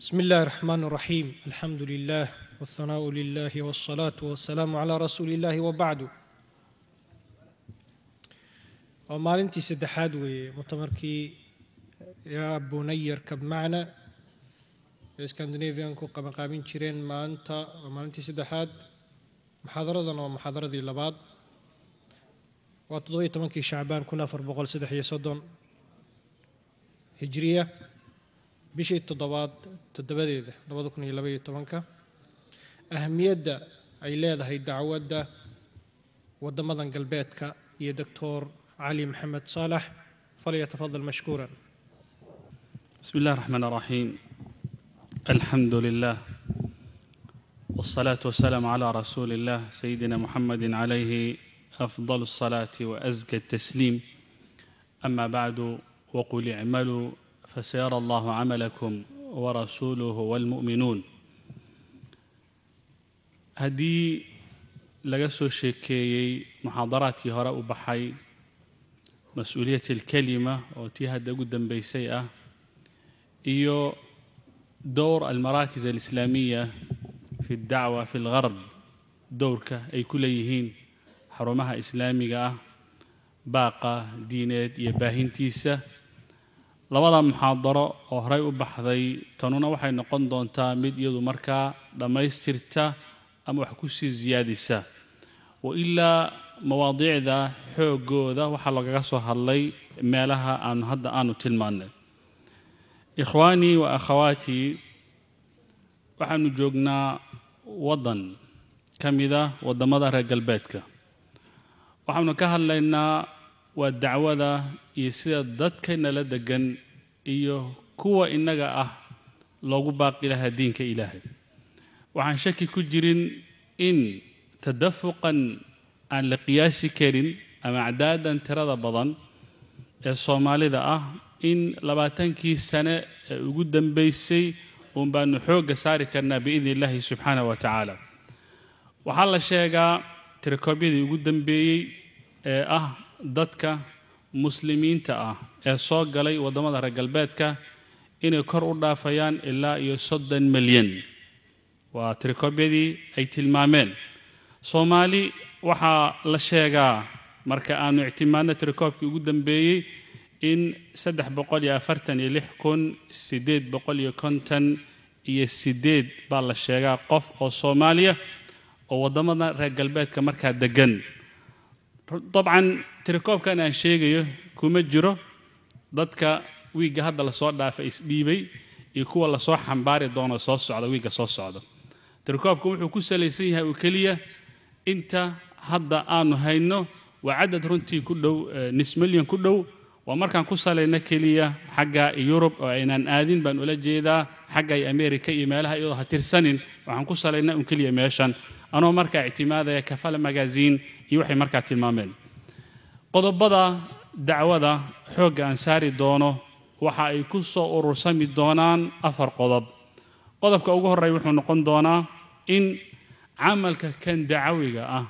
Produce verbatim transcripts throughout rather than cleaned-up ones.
بسم الله الرحمن الرحيم الحمد لله والثناء لله والصلاة والسلام على رسول الله وبعد ومالنتي سدحاد ومؤتمركي يا بني اركب معنا اسكندنافيان كو قامين جيرين مانتا ومالنتي سدحاد محاضرتنا ومحاضرة لبعض وتضوي تمنكي شعبان كنا أفر بقول سدح يصدون هجرية بشيء التضوات تدبدي لبعض كنا يلبي تمنكا أهمية دا أي لا هي الدعوة دا ودمضن قلبيتك يا دكتور علي محمد صالح فليتفضل مشكورا. بسم الله الرحمن الرحيم. الحمد لله والصلاة والسلام على رسول الله سيدنا محمد عليه أفضل الصلاة وأزكى التسليم. أما بعد وقل اعملوا فسيرى الله عملكم ورسوله والمؤمنون. هدي لقصو شيكي محاضراتي هراء بحي مسؤولية الكلمة وتيها قدام بيسيئة إيو دور المراكز الإسلامية في الدعوة في الغرب دورك أي كل يهين حرمها إسلامية باقة دينات يباهين تيسة لبدا محاضرة وهراء بحضي تنونا وحي نقون دونتا مد يدو مركا لما يسترتا أما وحكوسي زيادسة وإلا مواضيع ذا حوقو ذا وحلقا قصوها اللي مالها أن هذا آنو تلمان. إخواني وأخواتي وحنو جوغنا وضن كمذا ودمضى رجل بيتك وحنو كهل لنا والدعوة ذا يسير ضد كينا لدقن إيو كوة إنغا أه لوغو باقي لها دينك إلهي وحن شكي كجرين إن تدفقا عن لقياس كرين أما أعدادا ترى بضن الصومالي ذا أه إن لباتنكي سنة قدام بيسي ومبان حوق ساري كرنا بإذن الله سبحانه وتعالى وحال الشيء تركوبي ذي قدام بي أه ضدك مسلمين تأه الصوق قلي ودمضى رجلباتك إن كر أردافيان إلا يصد مليون وتركوبي ذي أي تلمامين صومالي وحا الشيء مركا أنو اعتمادنا تركوبي قدام بي إن سدح بقول يا فرتن يلحكن سديد بقول يكونتن يسديد بالله الشيء قف أو صوماليا أو ضمنا رجال بيت كمركها دجن طبعا تركوب كان الشيء كومجرو ضدك ويجا هذا الصوت ده في إسديبي يكون الله صح حنباري دون صوص على ويجا صوص على تركوب كم حكوس ليسيها وكلية أنت هذا آنو هينو وعدد رنتي كله نص مليون كله ومركان كوسالينا كلية حقا يوروب وإنان آذين بان ولا جيدا حقا أمريكا يمالها يوضها ترسنين وحن كوسالينا أم كلية ميشان أنا مركا اعتمادا كفالة مجازين يوحي مركا تلمامين قضب بدا دعوة حوق أنساري دونو وحا يكسو أرسامي دونان أفر قضب قضب كأوغه الرأيوح ونقون دونا إن عملك كان دعوي أه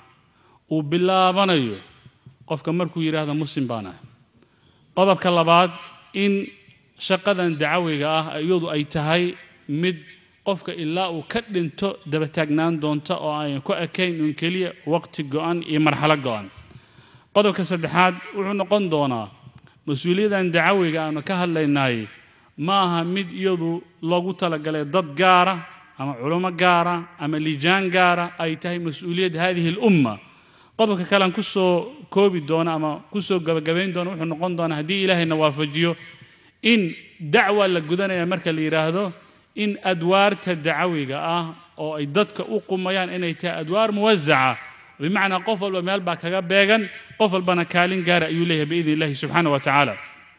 وبالله بانيو قف كمركو يرى هذا مسلم بانه qodobka labaad in shaqadan dacwiga ah iyadu ay tahay mid qofka ilaa uu ka dhinto daba taagnaan doonto oo ay ku ekayn in kaliya waqti go'an iyo marxalad go'an qodobka saddexaad wuxuu noqon doonaa mas'uuliyadan dacwiga aanu ka hadlaynay ma aha mid iyadu loogu talagalay dad gaara ama culimo gaara ama lijaan gaara ay tahay mas'uuliyad hadhihi al-umma qodobka kale aan ku soo koobi doona ama ku soo gabagabeyn doona wuxuu noqon doona hadii ilaahayna waafajiyo in dacwa la gudanaya marka la yiraahdo in adwaarta dacwiga ah oo ay dadka u qumayaan inay tahay adwaar muwazzaca bimaana qof walba meel baa kaga beegan qof walbana kaalin gaar ayuu leeyahay biidin ilaahi subhanahu wa ta'ala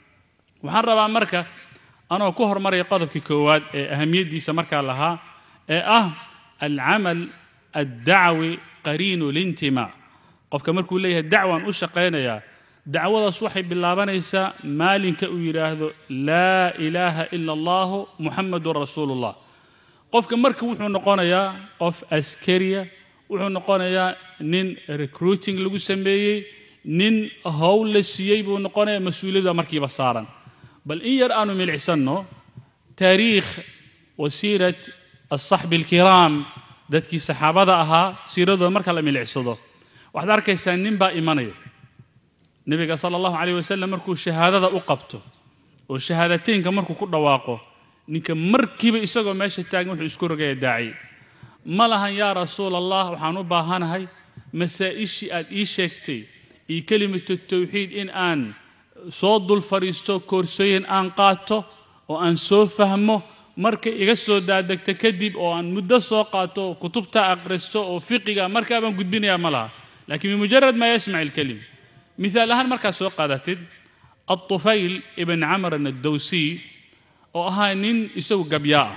waxaan rabaa marka anoo ku hormaray qodobkii koowaad ee ahamiyadiisa marka lahaa ee ah al-amal ad-da'wi qariinu al-intima qofka markuu leeyahay dacwan u shaqeynaya dacwadaas waxay bilaabanaysaa maalinka uu yiraahdo laa ilaaha illa allah muhammadur rasuulullah qofka markuu wuxuu noqonayaa qof askariya wuxuu noqonayaa nin recruiting lagu sameeyay nin hawl la siiyay buu noqonayaa mas'uuliyadda markiiba saaran bal in yar aanu milcisano taariikh وسيرة الصحب الكرام ذاتكي صحابة أها سيرة ذو مركا لم يلعصدو واحد أركيسان ننبا إيماني النبي صلى الله عليه وسلم مركو شهادة أقبته والشهادتين كمركو كل واقو نك مركب إسقو ماشي التاج وحي يذكر جاي داعي ما لها يا رسول الله وحنو باهان هاي مسائش إيشكتي إي كلمة التوحيد إن آن صوت الفريستو كورسين آن قاتو وأن سو فهمه مركب يجسو دادك تكذب وأن مدة سو قاتو كتبتا أقرستو وفقه مركب قد بني عملها لكن بمجرد ما يسمع الكلمة مثال هان مركب سو قادتد الطفيل ابن عمرو الدوسي وأهانين يسوي قبياء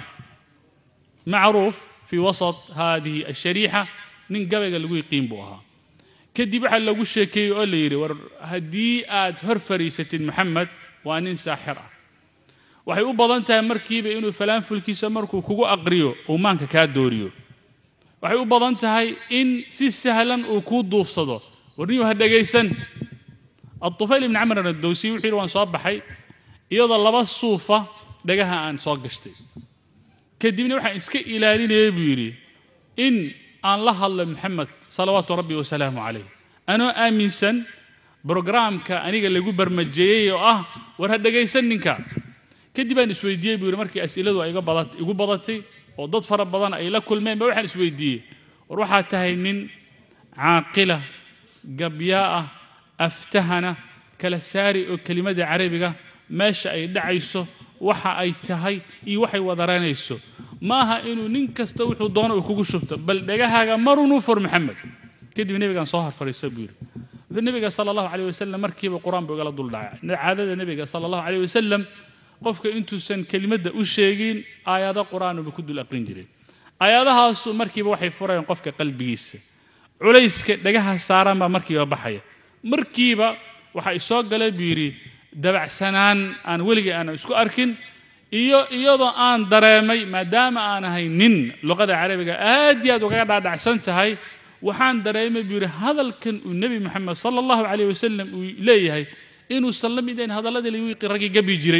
معروف في وسط هذه الشريحة نين قبياء اللي يقيم بوها كدي بحال لو شيكي يقول لي ور هدي آد هرفريسة محمد وأنين ساحرة waxay u badan tahay markiiba inuu falaan fulkiisa markuu kugu aqriyo oo maanka ka dooriyo waxay u badan tahay in si sahlan uu ku duufsado warniyo hadagaysan الطفيل ابن عمرو الدوسي وحير وان soo baxay iyadoo laba suufa dhagaha aan soo gashtay kadibna waxaan iska ilaalinayay buu yiri in aan la hadlo maxamed salawaatu rabbi wa salaamu alayhi ana aaminsan programka aniga lagu barmajeeyay oo ah war hadagaysan ninka kadib aan isweydiiyay buu yiri markii as'iladu ay iga badatay igu badatay oo dad fara badan ay la kulmeen ba waxaan isweydiiyay war waxa tahay nin caaqila gabyaa أفتهنا كلا ساري أو كلمة عربية ماشى أي دعيسو وحى أي تهي إي وحي وضرانيسو ماها إنه ننكس توحي ضانا وكوكو شفته بل دقاها مرو نوفر محمد كده النبي كان صاهر فريسبير النبي صلى الله عليه وسلم مركب القرآن بقال دول داع عادة النبي صلى الله عليه وسلم قفك أنتو سن كلمة وشيجين آيات القرآن وبكدو الأقرنجري آيات هاسو مركب وحي فريان قفك قلبيس عليس دقاها ساران مركب بحية markiiba waxa ay soo galay biiri dabacsanaan aan waliga aan isku arkin iyo iyadoo aan dareemay maadaama aan ahay nin luqada carabiga aad iyo aad uga dhaadhacsan tahay waxaan dareemay biiri hadalkan uu nabi maxamed sallallahu alayhi wasallam uu leeyahay inuu sallamideen hadalladii la wiiqi ragi gabi jiray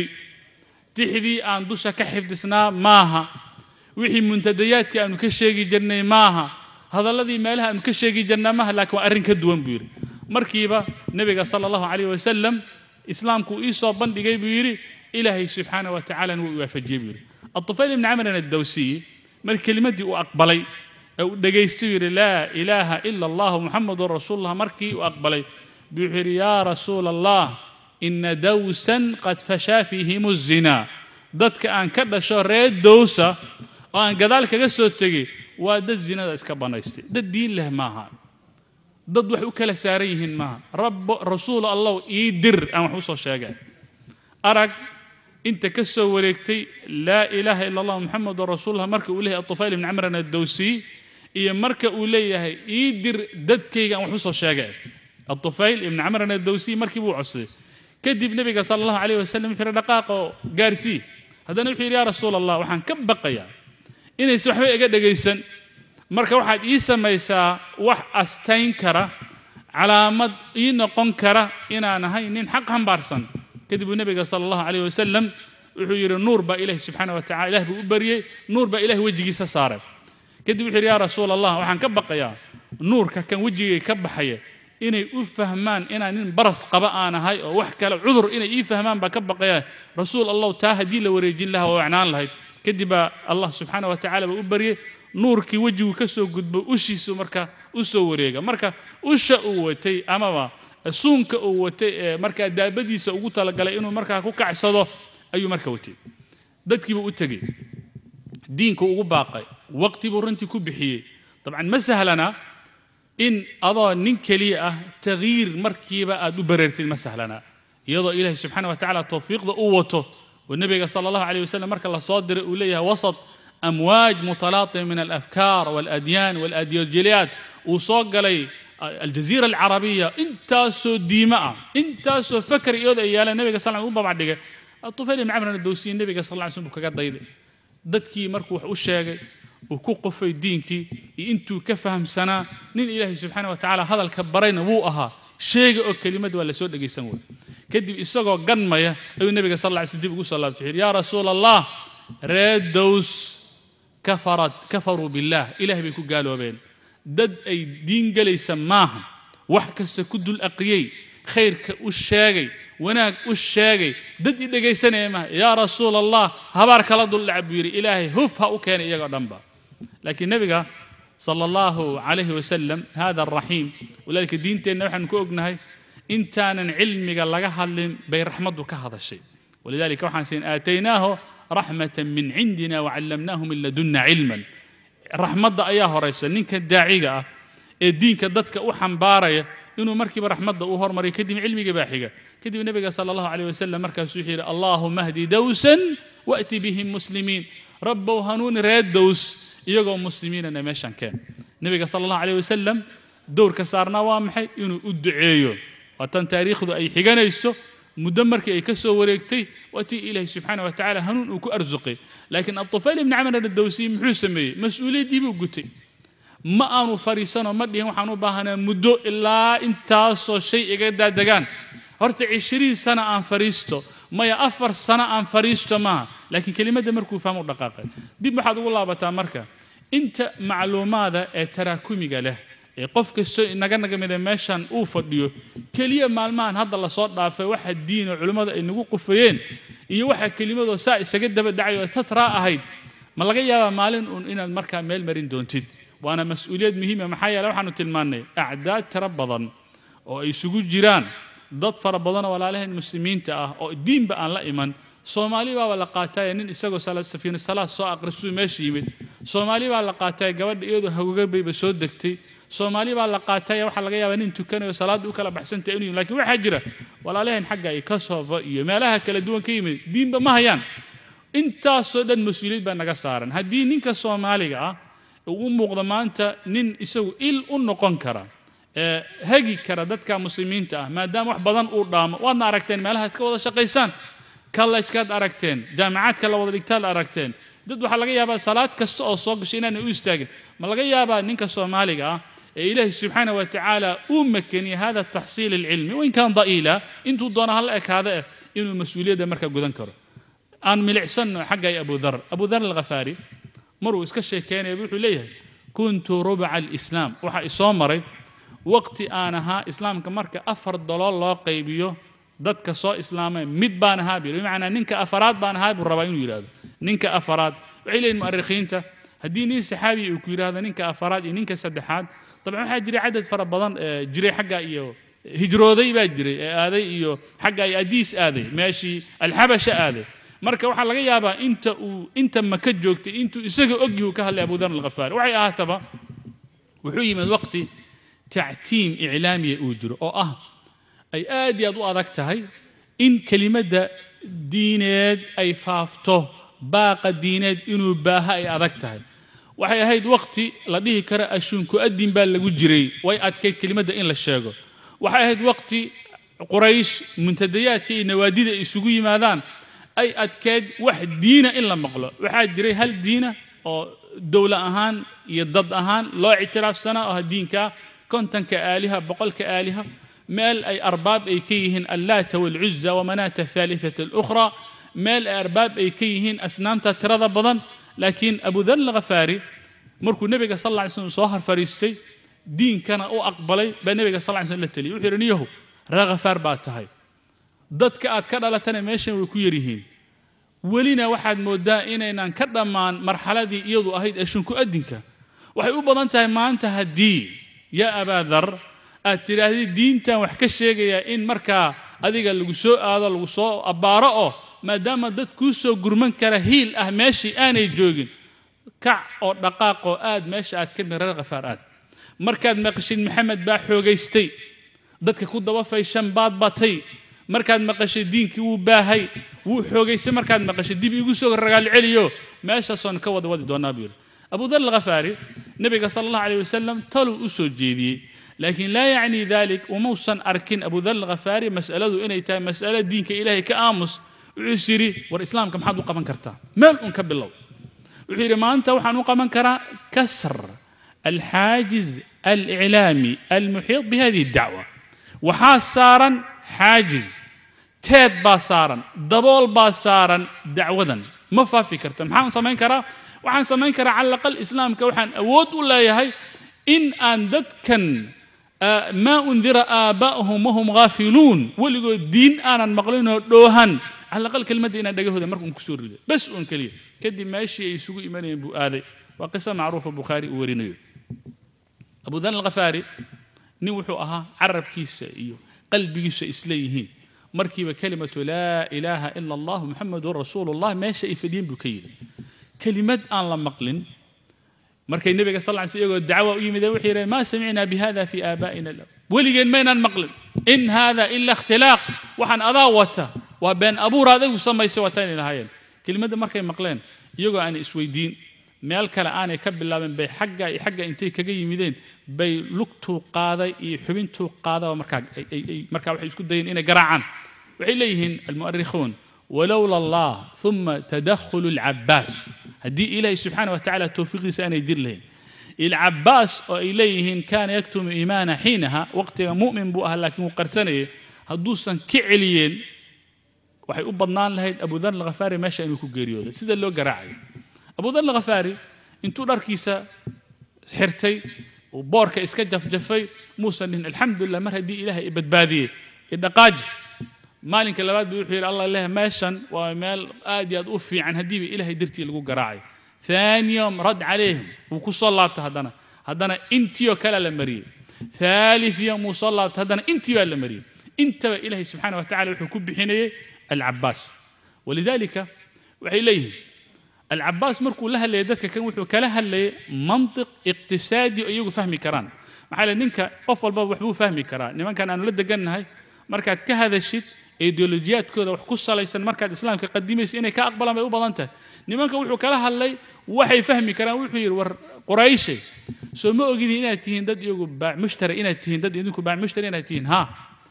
tixdii aan dusha ka xifdisnaa maaha wixii muntadayaadkii aanu ka sheegi jirnay maaha hadalladii meelaha aanu ka sheegi jirnaa maaha laakiin arrin ka duwan biiri markiiba nabiga sallallahu alayhi wasallam islaamku iisoo bandhigay buu yiri ilaahay subhanahu wa ta'ala uu waafajiyay buu yiri الطفيل ibn amr ad-dawsi mar kalimadii uu aqbalay oo dhageystay yiri la ilaha illa allah muhammadur rasulullah markii uu aqbalay buu yiri ya rasuulallah inna dawsan qad fasha fihim az-zina dadka aan ka dhasho reed dawsa oo aan gadaal kaga soo tagay waa dad zinada iska banaystay dad diin leh maaha dad wax u kala saaran yihiin maaha rabb rasuul allah ii dir aan wax u soo sheegay arag inta ka soo wareegtay la ilaha illa allah muhammadur rasuulullah marka uu leeyahay الطفيل ibn amr ad-dawsi iyo marka uu leeyahay ii dir dadkayga aan wax u soo sheegay الطفيل ibn amr ad-dawsi markii uu cusay kadib nabiga sallallahu alayhi wasallam wuxuu dhaqaaqo gaarsi hadana wuxuu yiri ya rasuul allah waxaan ka baqayaa inay si waxba iga dhageysan marka waxaad ii samaysaa wax astayn kara calaamad ii noqon kara inaan ahay nin xaq hambaarsan kadib nabiga sallallahu alayhi wasallam wuxuu yiri nuur ba ilaahi subhanahu wa ta'ala ilaahi buu u bariyay nuur ba ilaahi wajigiisa saaray kadib wuxuu yiri ya rasuul allah waxaan ka baqayaa nuurka kan wajigay ka baxaya inay u fahmaan inaan nin baras qaba aan ahay oo wax kale cudur inay ii fahmaan ba ka baqayaa rasuul allah taa hadii la wareejin lahaa oo wacnaan lahayd kadib allah subhanahu wa ta'ala buu u bariyay nuurkii wajigu ka soo gudbo ushiisu marka u soo wareega marka usha uu watay amaba suunka uu watay marka daabadiisa ugu talagalay inuu marka ku kacsado ayuu marka watay dadkiiba u tagay diinku ugu baaqay waqti buu runtii ku bixiyay طبعا ma sahlana in adoo nin kaliya ah tagyiir markiiba aad u bareertid ma sahlana iyadoo ilaahay subhanahu wa ta'ala tawfiiqda uu wato والنبي صلى الله عليه وسلم marka la soo diray uu leeyahay wasat أمواج متلاطمة من الأفكار والأديان والأيديولوجيات وصوق لي الجزيرة العربية انت سو ديماء انت سو فكر يود ايالا النبي صلى الله عليه وسلم بعد دقه الطفيل ibn amr ad-dawsi النبي صلى الله عليه وسلم kaga dayday dadkii markuu wax u sheegay oo ku qofay diinkii intuu ka fahamsanaa nin ilaahay subhanahu wa ta'ala hadalka barayna wuu ahaa sheega oo kelimad waa la soo dhageysan way kadib isagoo ganmaya ayuu nabiga sallallahu alayhi wasallam dib ugu soo laabtay ya rasuul allah ريد دوس كفرت كفروا بالله إله بيكو قالوا بين دد أي دين قال يسماهم وحكس كد الأقيي خير والشاقي وناك والشاقي دد إذا جاي سنة يا رسول الله هبارك الله دول العبيري إلهي هفها وكان يجا دنبا لكن النبي صلى الله عليه وسلم هذا الرحيم ولذلك الدين تينا وحن كوجناهي إنتان علمي قال لك هالين بيرحمته كهذا الشيء ولذلك وحن سين آتيناه رحمة من عندنا وعلمناه من لدنا علما رحمة أياه رئيس نينك الداعية الدين كدتك أوحن بارية إنه مركب رحمة أوهر مري كدم علمي جباحية كدم النبي صلى الله عليه وسلم مركب سحير اللهم اهدي دوسا وأتي بهم مسلمين رب وهنون راد دوس يجوا مسلمين أنا ماشان كان النبي صلى الله عليه وسلم دور كسرنا وامحي إنه أدعيه وتن تاريخ ذو أي حجنا يسو مدمر كي يكسو وريكتي وأتي إليه سبحانه وتعالى هنون وكو أرزقي لكن الطفيل بن عمرو الدوسي محسمي مسؤولية دي بوجتي ما أنو فريسان وما ديهم حنو باهنا مدو إلا إنتاسو شيء جدا دجان هرت عشرين سنة عن فريستو ما يأفر سنة عن فريستو ما لكن كلمة دمركو فهموا دقائق دي بحد والله بتامرك أنت معلومات تراكمي له قفك الشيء نجنا جميل ماشان أوفديو كلية معلمان هذا الله صار في واحد دين وعلماء إنه قفين يوحى كلمة ذو ساء سجد بالدعوة تترى هيد ما لقيا مالن إن المركب ميل مرين دونتيد وأنا مسؤولية مهمة محيا لو حنو تلماني أعداد تربضن أو يسوق جيران ضد فربضن ولا عليه المسلمين تأه أو الدين بقى لا إيمان سومالي بقى ولا قاتاي إن إسقوا سلا سفينة الصلاة سواء قرصوا ماشي يمد سومالي بقى ولا قاتاي جواد إيده هوجر بيبسود دكتي سومالي بقى ولا قاتاي وح لقيا بنين تكنوا صلاة وكلا بحسن تأني لكن واحد جرا ولا عليه حاجة يكسر ما لها كلا دون كيمة دين بما هيان أنت صدق المسؤولية بأنك صارن هالدين إنك سومالي جا وموقع ما أنت نين يسوي إل أنه قنكرة هاجي كردتك مسلمين تأه ما دام واحد بدن قدام وأنا أركتين ما لها تكوض شقيسان كلا إشكاد أركتين جامعات كلا وضع الإكتال أركتين ضد وحلقة يابا صلاة كسو الصوق شينا نيستاجر ما لقى يابا نينك الصومالي آه إله سبحانه وتعالى أمكني هذا التحصيل العلمي وإن كان ضئيلا أنتوا ضنا هلأك هذا إنه المسؤولية ده مركب جذن كره أنا ملعسن حق أبو ذر أبو ذر الغفاري مروا إسكشة كان يقول ليه كنت ربع الإسلام وح إصامري وقت أنها إسلام كمرك أفرد ضلال الله قيبيه ضد كصاء إسلامي مد بانها بيرو بمعنى نينك أفراد بانها بالربعين يراد نينك أفراد وعلى المؤرخين ته هديني سحابي وكير هذا نينك أفراد نينك سدحات طبعا حجري عدد فربضان جري حقا إيوه هجرودي بجري هذا إيوه حقا أديس هذا ماشي الحبشة هذا مركب وحلا جيابا أنت وأنت ما كجوكت أنتوا يسقوا أجيو كهل أبو ذر الغفار وعي آتبا وحي من وقت تعتيم إعلامي أجر أو أه أي آدي أدو أذكتهاي إن كلمة ديناد أي فافته باقة ديناد إنه باها أي أذكتهاي وحي هيد وقتي لديه كرا أشونكو أدين بالله جري وي أتكيد كلمة إن للشاقو وحي هيد وقتي قريش منتدياتي نواديد يسوقي ماذان أي أتكيد واحد دينه إلا مقلو وحي جري هل دينه أو دولة أهان يضد أهان لا اعتراف سنة أو دينك كنتن كآلهة بقول كآلهة مال أي أرباب أي كيهن اللات والعزة ومناة الثالثة الأخرى مال أرباب أي كيهن أسنام تترضى بضن لكن أبو ذر الغفاري مركو النبي صلى الله عليه وسلم صهر فريستي دين كان أو أقبلي بالنبي صلى الله عليه وسلم للتلي وحيرنيه رغفار باتهاي ضد كأت كذا لا تنميشن وكيرهين ولينا واحد مدائن إن كذا من مرحلة دي يضو أهيد أشنكو أدينك وحيقول بضن تاي ما أنت هدي يا أبا ذر أترى دين تا وحكش يا إن مركا أديك اللجسوء هذا اللجسوء أبارأه ما دام ضد كوسو جرمان كرهيل أه ماشي أنا يجوجن كع أو دقاق أو آد ماشي آد كنا رغفار آد مركز مقشين محمد باحو جيستي ضد كود ضوافي شنبات بطي مركز مقش الدين كيو باهي وحو جيست مركز مقش الدين بيجوسو الرجال عليو ماشي صون كود ودي دونابير أبو ذر الغفاري النبي صلى الله عليه وسلم طلوا أسود جدي لكن لا يعني ذلك وموصن أركن أبو ذر الغفاري مسألة إن يتم مسألة دين كإلهي كآمس وعسيري والإسلام كم حد وقمن كرتا مال أنكب الله وحير ما أنت وحن وقمن كرا كسر الحاجز الإعلامي المحيط بهذه الدعوة وحاسارا حاجز تيد باصارا دبول باصارا دعوة ما فافي كرت محن سمين كرا وحن سمين كرا على الأقل إسلام كوحن أود ولا يهي إن أندت كان ما أنذر آباؤهم وهم غافلون واللي الدين أنا المقلين دوهن على الأقل كلمة دينا دقيه ده مركم كسور بس أن كليه كدي ماشي يسوق إيماني أبو آذي وقصة معروفة بخاري ورينيو أبو ذر الغفاري نوحوا أها عرب كيسة إيو قلبي كيسة إسليهين مركب كلمة لا إله إلا الله محمد رسول الله ما شيء في الدين بكيل كلمة أن لم مقلن مركب النبي صلى الله عليه وسلم الدعوة ويمد وحيرة ما سمعنا بهذا في آبائنا ولجن مين مقلن إن هذا إلا اختلاق وحن أضاوته وبين أبو راضي وسمى يسوتين الهاين كلمة مركب مقلن يجوا أن إسويدين meel kale aanay ka bilaabin bay xagga iyo xagga intay kaga yimideen bay lugtu qaaday iyo xubintu qaaday marka ay marka waxay isku dayeen inay garaacaan waxay leeyihiin almu'arrikhuun walawla allah thumma tadakhul al-abbas hadii ilaahay subhanahu wa ta'ala tawfiiqiisa aanay dir lahayn al-abbas oo ay leeyihiin kaana yaktumu iimaana hiinaha waqtiga mu'min buu ahaa laakiin uu qarsanayay haduusan ka celiyeen waxay u badnaan lahayd Abu Dharr al-Ghafari meesha inuu ku geeriyooday sida loo garaacay أبو ذر الغفاري انتو داركيسا حرتي وبوركا اسكا جف جفي موسى الحمد لله مر هدي إلهي بدبادية الدقاج مالك اللباد بيوحي الله الله ماشن ومال آدي أدوفي عن هدي إلهي درتي لقو قراعي ثاني يوم رد عليهم وكصلاة هدنا هدنا انتي وكلا لمريم ثالث يوم وصلاة هدنا انتي ولا مريم انت إلهي سبحانه وتعالى وحكم بحينيه العباس ولذلك وحي إليه العباس مركو لها اللي يدتك كان وحو كلها اللي منطق اقتصادي أيوه فهمي كران محالا نينكا قفل باب وحبو فهمي كران نمان كان أنا لدى قلنا هاي مركات كهذا الشيء إيديولوجيات كذا وحكوصة ليس مركات الإسلام كقديمة سيني كأقبل ما يقبل أنت نمان كان وحو كلها اللي وحي فهمي كران وحو يرور قريشي سو ما أجدي إنا تهين داد يقول باع مشتري إنا تهين داد يدوكو باع مشتري إنا تهين ها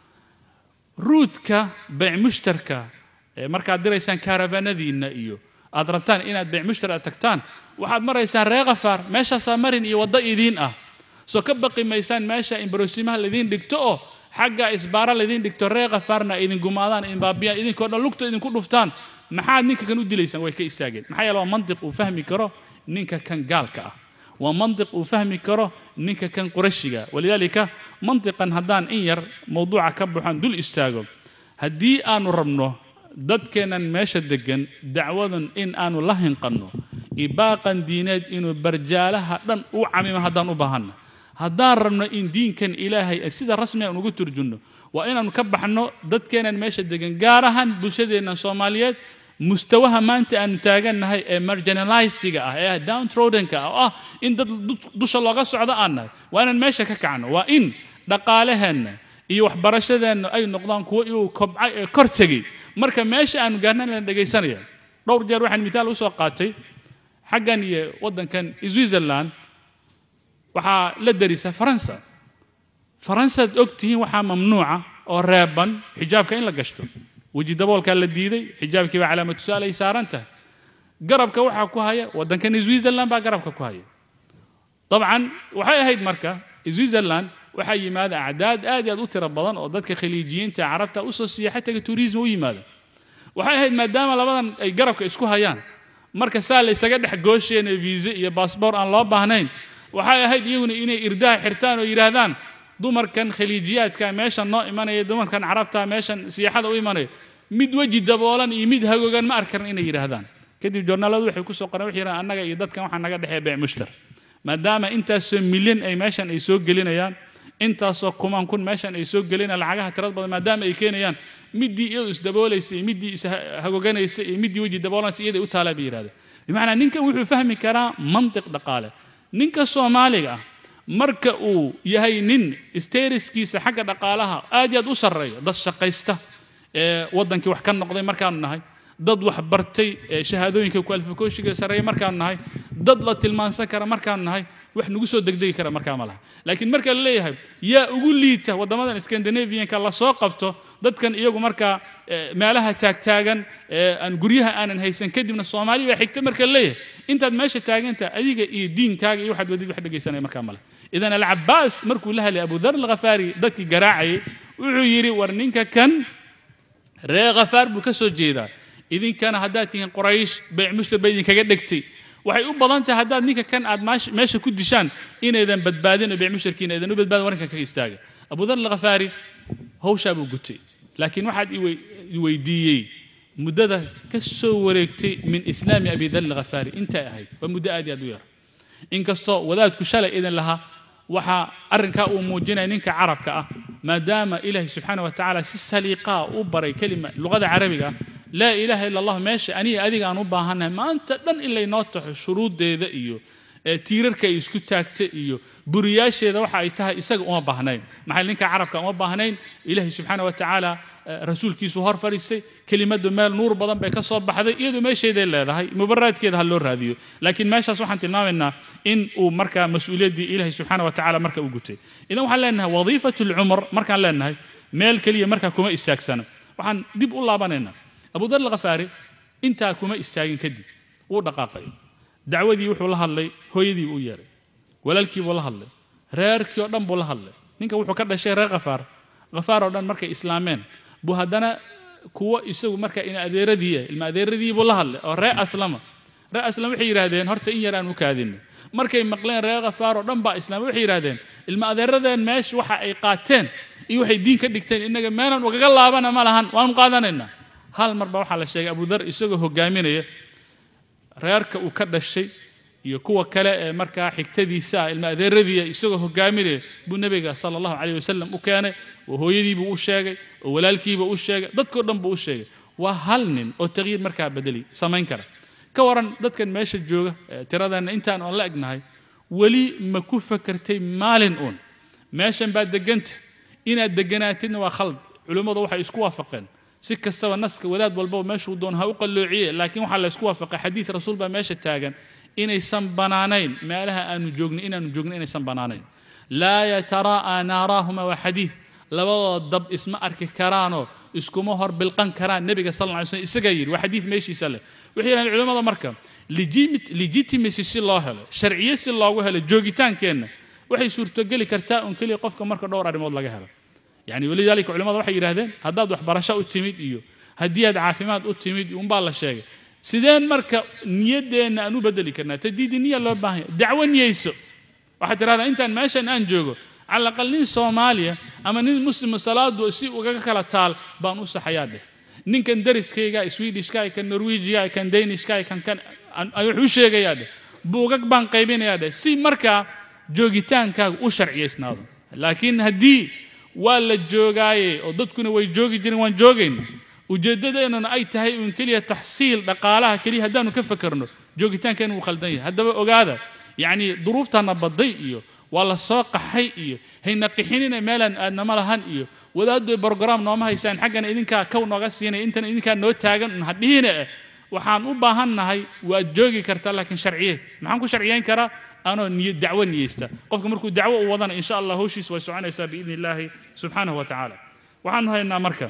رودكا باع مشتركة مركات دريسان كارفانا ذي إنا إيو أضربتان إن أتبع مشترى تكتان واحد مرة يسان رغفار ماشى سامرين يوضع يدين أه سو كبقي ميسان ماشى إن بروسيمها الذين دكتوه حاجة إسبارة الذين دكتور رغفارنا إذن جمادان إن بابيا إذن كنا لقطة إذن كل فتان ما حد نيك كانوا دليسان ويكي استاجد ما حد لو منطق وفهمي كره نيك كان قالك ومنطق وفهمي كره نيك كان قرشيجا ولذلك منطقا هدان إير موضوع كبحان دول استاجوا هدي أنا رمنه dadkeenan meesha degan dacwadan in aanu la hinqanno ibaaqan diineed inuu barjaalaha dhan u camimo haddaan u baahanno haddaan rabno in diinkan ilaahay sida rasmi aan ugu turjunno waa inaanu ka baxno dadkeenan meesha degan gaar ahaan bulshadeenna Soomaaliyeed mustawaha maanta aan taagannahay ee marginalized-ga ah ee downtrodden-ka ah in dad dusha looga socdo aannahay waa inaan meesha ka kacno waa in dhaqaalaheena iyo waxbarashadeena ay noqdaan kuwo uu kobcay ee kor tagay marka meesha aan gaarnaan la dhageysanayo dhowr jeer waxaan midaal u soo qaatay xaggan iyo wadankan Switzerland waxa la darisa Faransa Faransa ogtiin waxa mamnuuca oo reeban xijaabka in la gashto waji daboolka la diiday xijaabkii baa calaamad su'aal ay saaranta garabka waxa ku haya wadankan Switzerland baa garabka ku haya طبعا waxay ahayd marka Switzerland waxay yimaada acdaad aad aad u tiro badan oo dadka khaliijiyiinta carabta u soo siyaxataga tourism u yimaada waxay ahayd maadaama labadan ay garabka isku hayaan marka saal isaga dhex goosheen visa iyo passport aan loo baahnayn waxay ahayd iyaguna inay irdaha xirtaan oo yiraahdaan dumarkan khaliijiyaadka meesha noo imanaya dumarkan carabta meeshan siyaxada u imanaya mid waji daboolan iyo mid hagogan ma arkan inay yiraahdaan kadib joornaaladu waxay ku soo qoreen wixii annaga iyo dadkan waxa naga dhaxay beec mushtar maadaama intaas milyan ay meeshan ay soo gelinayaan intaasoo kumaan kun meeshan ay soo gelinayaan lacagaha tirada badan maadaama ay keenayaan midii iyadu isdabooleysay midii is hagoganaysay iyo midii waji daboolanaysa iyada u taala bay yiraahdeen bimaana ninkan wuxuu fahmi karaa mantiq dhaqaale ninka Soomaaliga ah marka uu yahay nin steeriskiisa xagga dhaqaalaha aad iyo aad u sareeyo dad shaqaysta ee wadankii wax ka noqday markaan nahay dad wax bartay shahaadooyinka qualificationka sareeyo markaan nahay dad la tilmaansan kara markaan nahay wax nagu soo degdegi kara markaan malaha laakiin marka la leeyahay yaa ugu liita wadamadan Scandinavian-ka la soo qabto dadkan iyagu marka meelaha taag taagan aan guryaha aanan haysan kadibna Soomaaliya waa xigta marka la leeyahay intaad meesha taaganta adiga iyo diinkaaga iyo waxaad wadid wax dhageysanay markaan malaha idan al-Abbas markuu la hadlay Abu Dharr al-Ghafari dadkii garaacay wuxuu yiri war ninka kan ree Ghafaar buu ka soo jeedaa idinkana haddaad tihiin quraysh bayc mushtar bay idinkaga dhegtay waxay u badan tahay haddaad ninka kan aad meesha ku dishaan inaydan badbaadin oo bayc mushtarkiina aydan u badbaadin warinkan kaga istaaga abu dhar al-ghafaari hawshaa buu gutay laakiin waxaad i weydiiyey muddada ka soo wareegtay min islaami abi dhar al-ghafaari intay ahayd waa muddo aad iyo aad u yar inkastoo wadaadku shalay idin lahaa waxaa arrinkaa uu muujinaya ninka carabka ah maadaama ilaahay subxaana wa tacaala si saliiqaa u baray kelima luqada carabiga laa ilaaha ila allah meesha aniga adiga aan u baahannahay maanta dhan in laynoo taxo shuruuddeeda iyo tiirarka ay isku taagtay iyo buriyaasheeda waxa ay tahay isaga uma baahnayn maxay ninka carabka uma baahnayn ilaahay subxaana wa tacaala rasuulkiisu hor fariisay kelimadu meel nuur badan bay ka soo baxday iyadu meesheeday leedahay mubaraadkeeda ha loo raadiyo laakiin meeshaas waxaan tilmaamaynaa in uu markaa mas-uuliyaddii ilaahay subxaana wa tacaala marka u gutay idan waxaan leenahay wadiifatu lcumar markaan leenahay meel keliya markaa kuma istaagsana waxaan dib u laabanaynaa abu dhar al-ghafaari intaa kuma istaagin kadib wuu dhaqaaqay dacwadii wuxuu la hadlay hooyadii uu yeeray walaalkii buu la hadlay reerkii oo dhan buu la hadlay ninka wuxuu ka dhashay reer ghafaar ghafaar oo dhan markay islaameen buu haddana kuwa isagu marka in adeeradii ilma adeeradii buu la hadlay oo reer aslama reer aslam waxay yiraahdeen horta in yaraan u kaadinay markay maqleen reer ghafaar oo dhan baa islaam waxay yiraahdeen ilma adeeradeen meesh waxa ay qaateen iyo waxay diin ka dhigteen inaga meelan ugaga laabana ma lahan waan qaadanaynaa hal marba waxa la sheegay abu dhar isagoo hogaaminaya reerka uu ka dhashay iyo kuwa kale ee markaa xigtadiisa ilma adeeradii isagoo hogaaminaya buu nabiga sallallahu alayhi wasallam u keenay oo hooyadii buu u sheegay oo walaalkii buu u sheegay dadkoo dhan buu u sheegay waa hal nin oo tagyiir markaa bedeli samayn kara ka waran dadkan meesha jooga tiradana intaan aan la egnahay wali ma ku fakartay maalin uun meeshan baa deganta inaad deganaatidna waa khalad culimadu waxay isku waafaqeen si kastaba naska wadaad walba meeshuu doon ha u qalloociye laakiin waxa la isku waafaqay xadiis rasuul baa meesha taagan inaysan banaanayn meelaha aanu joogno inaanu joogno inaysan banaanayn laa yataraa naarahuma wa xadiis labadooda dab isma arki karaanoo iskuma hor bilqan karaan nabiga sallallahu alayhi wasallam isaga yiri waa xadiis meeshiisa leh wixii yiraahdeen culimada marka legitimacy si loo helo sharciye si loogu helo joogitaankeenna waxay suurtogeli kartaa un kaliya qofka marka dhowr arrimood laga helo يعني ولذلك علماء waxay yiraahdeen hadaad wax barasho u timid iyo hadii aad caafimaad u timid un baa la sheegay sideen marka niyadeena aanu bedeli karnaa tadiidi niyad loo baahan dacwo niyeyso waxa tiraahdaa intaan meeshan aan joogo على الأقل nin Soomaaliya ama nin muslim salaadu si uga kala taal baan u saxayaa dheh ninkan dariskayga Swedishka kan Norwegian kan Danishka kan kan ay wuxuu sheegayaa dheh buugag baan qaybinayaa dheh si marka joogitaankaagu u sharciyeysnaado laakiin hadii waa la joogaaye oo dadkuna way joogi jireen waan joogayna ujeedadeena ay tahay in kaliya tahsiil dhaqaalaha kaliya hadaanu ka fakarno joogitaankeena uu khaldan yahay hadaba ogaada yani duruuftana baday iyo wala soo qaxay iyo hayna qixinina meelan aadna ma lahan iyo wadaadu program nooma haysaan xaqana idinka ka nooga siinay intan idinka noo taagan hadhiina waxaan u baahannahay waa joogi kartaa laakiin sharciye maxaan ku sharciyeyn karaa أنا نية دعوة نيستا قفكم مركو دعوة ووضعنا إن شاء الله هوشيس ويسوعنا يسار بإذن الله سبحانه وتعالى وحن هنا مركة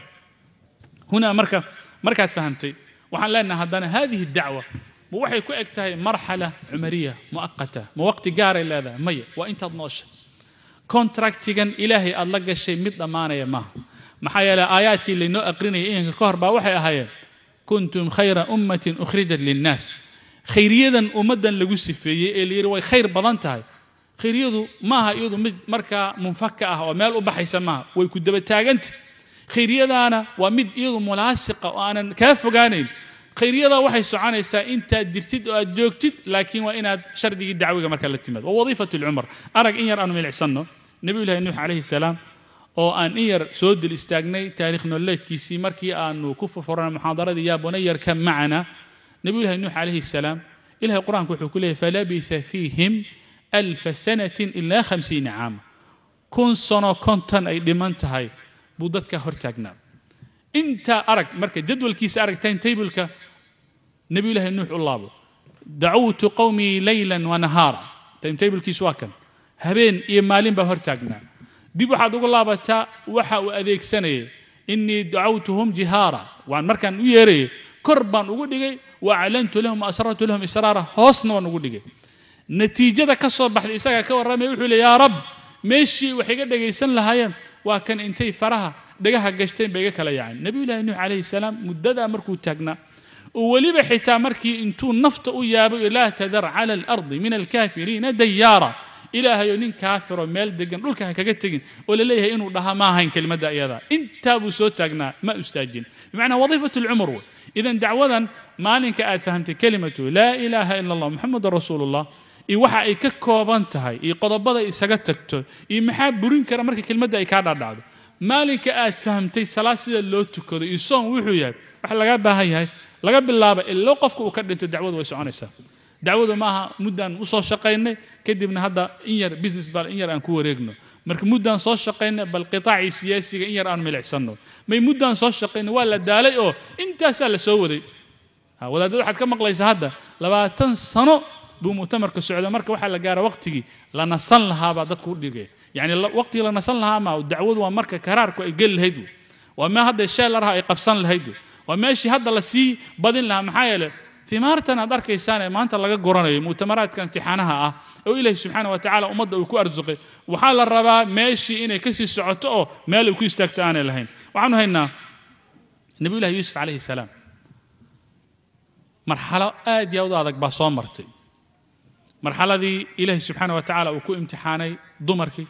هنا مركة مركة فهمتي وحن لنا هدنا هذه الدعوة ووحي كوكتها مرحلة عمرية مؤقتة موقت جاري لهذا مية وإنت تنوش كونتراكتيجن إلهي الله الشيء مثل ما أنا يا ما محايا آيات اللي نو أقرني إيه الكهرباء وحي أهيا كنتم خير أمة أخرجت للناس خيريدا أمدا لجو سفيه اللي يروي خير بدنتها خيريدو ما هيدو مركا منفكة ومال أبحي سماها ويكون دبتاجنت خيريدا أنا ومد يدو ملاصقة وأنا كاف جانين خيريدا وحي سعانة سا أنت درتد وأجوكتد لكن وإن شردي الدعوة مركا الاتماد ووظيفة العمر أرق إن ير أنا من العسنة نبي الله نوح عليه السلام أو أن إير سود الاستغني تاريخ نولد كيسي مركي أنو كف فرنا محاضرة دي يا بني يركب معنا نبي الله نوح عليه السلام إلها القرآن كحو كله فلبث فيهم ألف سنة إلا خمسين عام كون سنة كنتن أي لمنتهاي بودتك هرتاقنا انت أرك مركز جدول كيس أرك تايم تيبلك نبي الله نوح الله دعوت قومي ليلا ونهارا تايم تيبل كيس واكن هبين إيمالين بهرتاقنا دي بحد الله بتا وحا وأذيك سنة إني دعوتهم جهارا وعن مركان ويري كربان وقولي وأعلنت لهم وأسررت لهم إسرارا هوسنا ونقولي نتيجة كسر بحث إساءة كورامي وحول يا رب ماشي وحيقا دقيسان لهايا وكان انتي فرها دقاها قشتين بيقاك لا يعني نبي الله نوح عليه السلام مددا مركو تاقنا وليبا حتى مركي انتو نفط ويابو لا تذر على الأرض من الكافرين ديارا إلهي ينين كافر وميل دقن قولك هكا تجن ولا ليه إنه لها ما هين كلمة دائرة أنت أبو سوتنا ما أستاجن بمعنى وظيفة العمر إذا دعوة مالك آد فهمت كلمة لا إله إلا الله محمد رسول الله إي وحا إي ككوبانتهاي إي قضبضا إي سقطتكتو إي محاب برين كرا مركي كلمة دا إي كادا دعوة مالك آد فهمتي سلاسل اللوتو كذا إي صون وحويا وحا لغا باهي هاي لغا باللابا إلا قفك وكردنت الدعوة ويسعونيسا دعوة معها مدة وصل شقينا كدبنا هذا إنير بيزنس بال إنير أن كوريجنو مرك مدة صل شقينا بالقطاع السياسي إنير أن ملع سنو ما مدة صل شقينا ولا دالي أو أنت سال سودي ها ولا ده حد كم قليس هذا لما تنصنو بمؤتمر كالسعودية مرك واحد لقى وقتي لنا صن لها بعد كل دقيقة يعني وقتي لنا صن لها ما والدعوة ومرك كرار يقل هيدو وما هذا الشيء اللي راح يقبصن الهيدو وماشي هذا لسي بدل لها محايلة ثمارتنا دارك إنسان ما أنت لقى قرني مؤتمرات كانت امتحانها أو إلهي سبحانه وتعالى أمضى وكو أرزقي وحال الربا ماشي إنه كسي السعوته ماله وكو يستكتان لهين وعنه هنا نبي الله يوسف عليه السلام مرحلة آدي أو ضادك باصون مرتي مرحلة دي إلهي سبحانه وتعالى وكو امتحاني ضمركي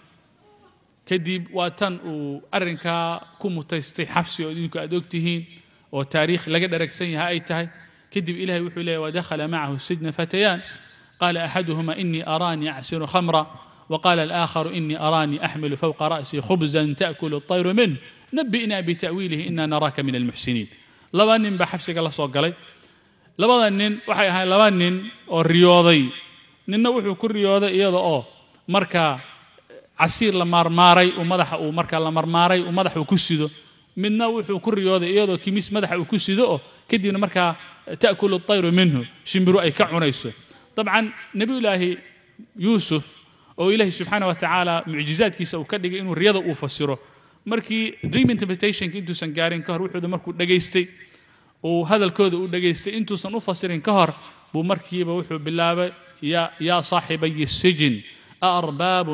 كديب واتن وأرنكا كو متيستي حبسي ودينكو أدوكتهين وتاريخ لقد أركسينها أي تهي كذب إلهي وحوله ودخل معه السجن فتيان قال أحدهما إني أراني أعصر خمرا وقال الآخر إني أراني أحمل فوق رأسي خبزا تأكل الطير منه نبئنا بتأويله إنا نراك من المحسنين لبانين بحبسك الله صوت قلي لبانين وحي هاي لبانين الرياضي ننا وحو كل رياضي إيضا أو مركا عسير لمرماري ومدح ومركا لمرماري ومدح وكسيدو منا وحو كل رياضي إيضا كميس مدح وكسيدو كدينا مركا تأكل الطير منه شمبرو أي كعنيسه طبعا نبي الله يوسف أو إلهي سبحانه وتعالى معجزات كيسا وكدق إنه الرياضة وفسره مركي دريم انتربريتيشن كنتو سنقارين كهر وحو ده مركو دقيستي وهذا الكود دقيستي انتو سنفسرين كهر بو مركي بوحو بالله يا يا صاحبي السجن أأرباب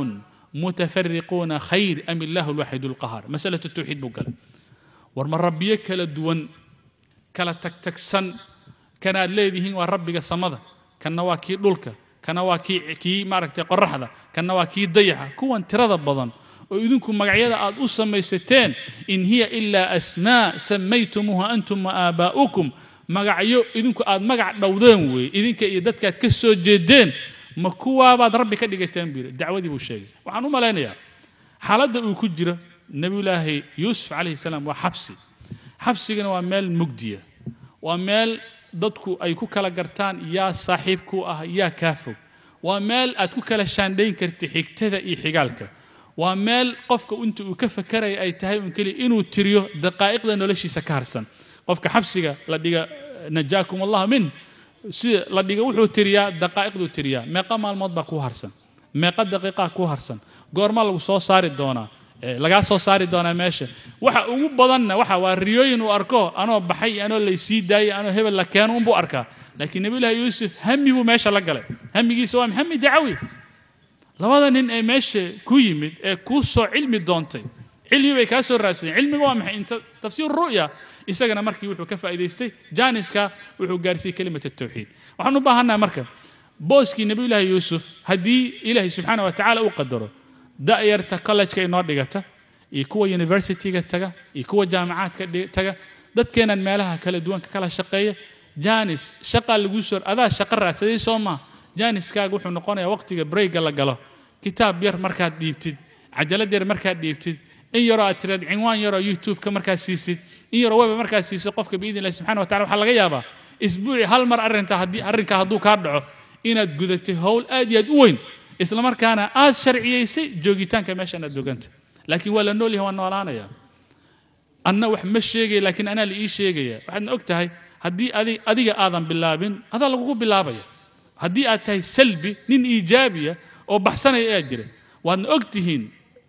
متفرقون خير أم الله الواحد القهار مسألة التوحيد بقل ورمى ربيك لدون كلا تكتكسن كان الذي هو ربك الصمد كان واكي دولك كان واكي كي ماركتي قرحده كان واكي ضيحه كون ترى بدن ويدنكم مغعيده اد اسميستين ان هي الا اسماء سميتموها انتم واباؤكم مغعيو idinku aad magac dhawdeen way idinka iyo dadka aad ka soo jeedeen ma kuwa baad rabbi ka dhigateen bir dacwadii buu sheegay waxaan u maleynayaa xaaladda uu ku jiro nabi ilaahi yuusuf alayhi salaam waa xabsi xabsigana waa meel mugdiya waa meel dadku ay ku kala gartaan yaa saaxiibku ah yaa kaafo waa meel aad ku kala shaandhayn kartid xigtada iyo xigaalka waa meel qofka inta uu ka fakaraya ay tahay in kali inuu tiriyo daqaa'iqda noloshiisa ka harsan qofka xabsiga la dhiga najaakum allah min si la dhiga wuxuu tiriyaa daqaa'iqdu tiriyaa meeqa maalmood baa ku harsan meeqa daqiiqa ku harsan goorma lagu soo saari doonaa laga soo saari doonaa meesha waxa ugu badanna waxa waa riyooyin uu arko anoo baxay anoo la sii daayay anoo hebel la keeno un buu arkaa laakiin nabi ilaahi yuusuf hammi buu meesha la galay hammigiisa waa maxamed dacawi labada nin ee meesha ku yimid ee ku soo cilmi doontay cilmi bay ka soo raasay cilmiga waa maxay inta tafsiir ru'ya isagana markii wuxuu ka faa'iideystay jaaniska wuxuu gaarsiiyay kelimada tawxiid waxaan u baahanaa marka booskii nabi ilaahi yuusuf hadii ilaahi subhanahu wa ta'ala uu qadaro da'yarta college-ka inoo dhigata iyo kuwa university-ga taga iyo kuwa jaamacaadka taga dadkeenan meelaha kala duwan ka kala shaqeeya jaanis shaqa lagu soo adaa shaqa raadsaday Soomaa jaaniskaaga wuxuu noqonayaa waqtiga break la galo kitaab yar markaad dhiibtid cajalad yar markaad dhiibtid in yaro aad tirad cinwaan yaro YouTube-ka markaad siisid in yaro web markaad siisid qofka biidin subhanahu wa ta'ala waxa laga yaabaa isbuuci hal mar arinta hadii arinka haduu ka dhaco inaad gudatay hawl aad iyo aad u weyn isla markaana aad sharciyeysay joogitaanka meeshan aad doganta laakiin wala nool yahay noolaanaya anna wax ma sheegay laakiin ana la ii sheegaya waxaad og tahay hadii adiga aadan bilaabin hada lagu bilaabaya hadii aad tahay salbi nin iijaabiya oo baxsanaya aad jira waad og tihiin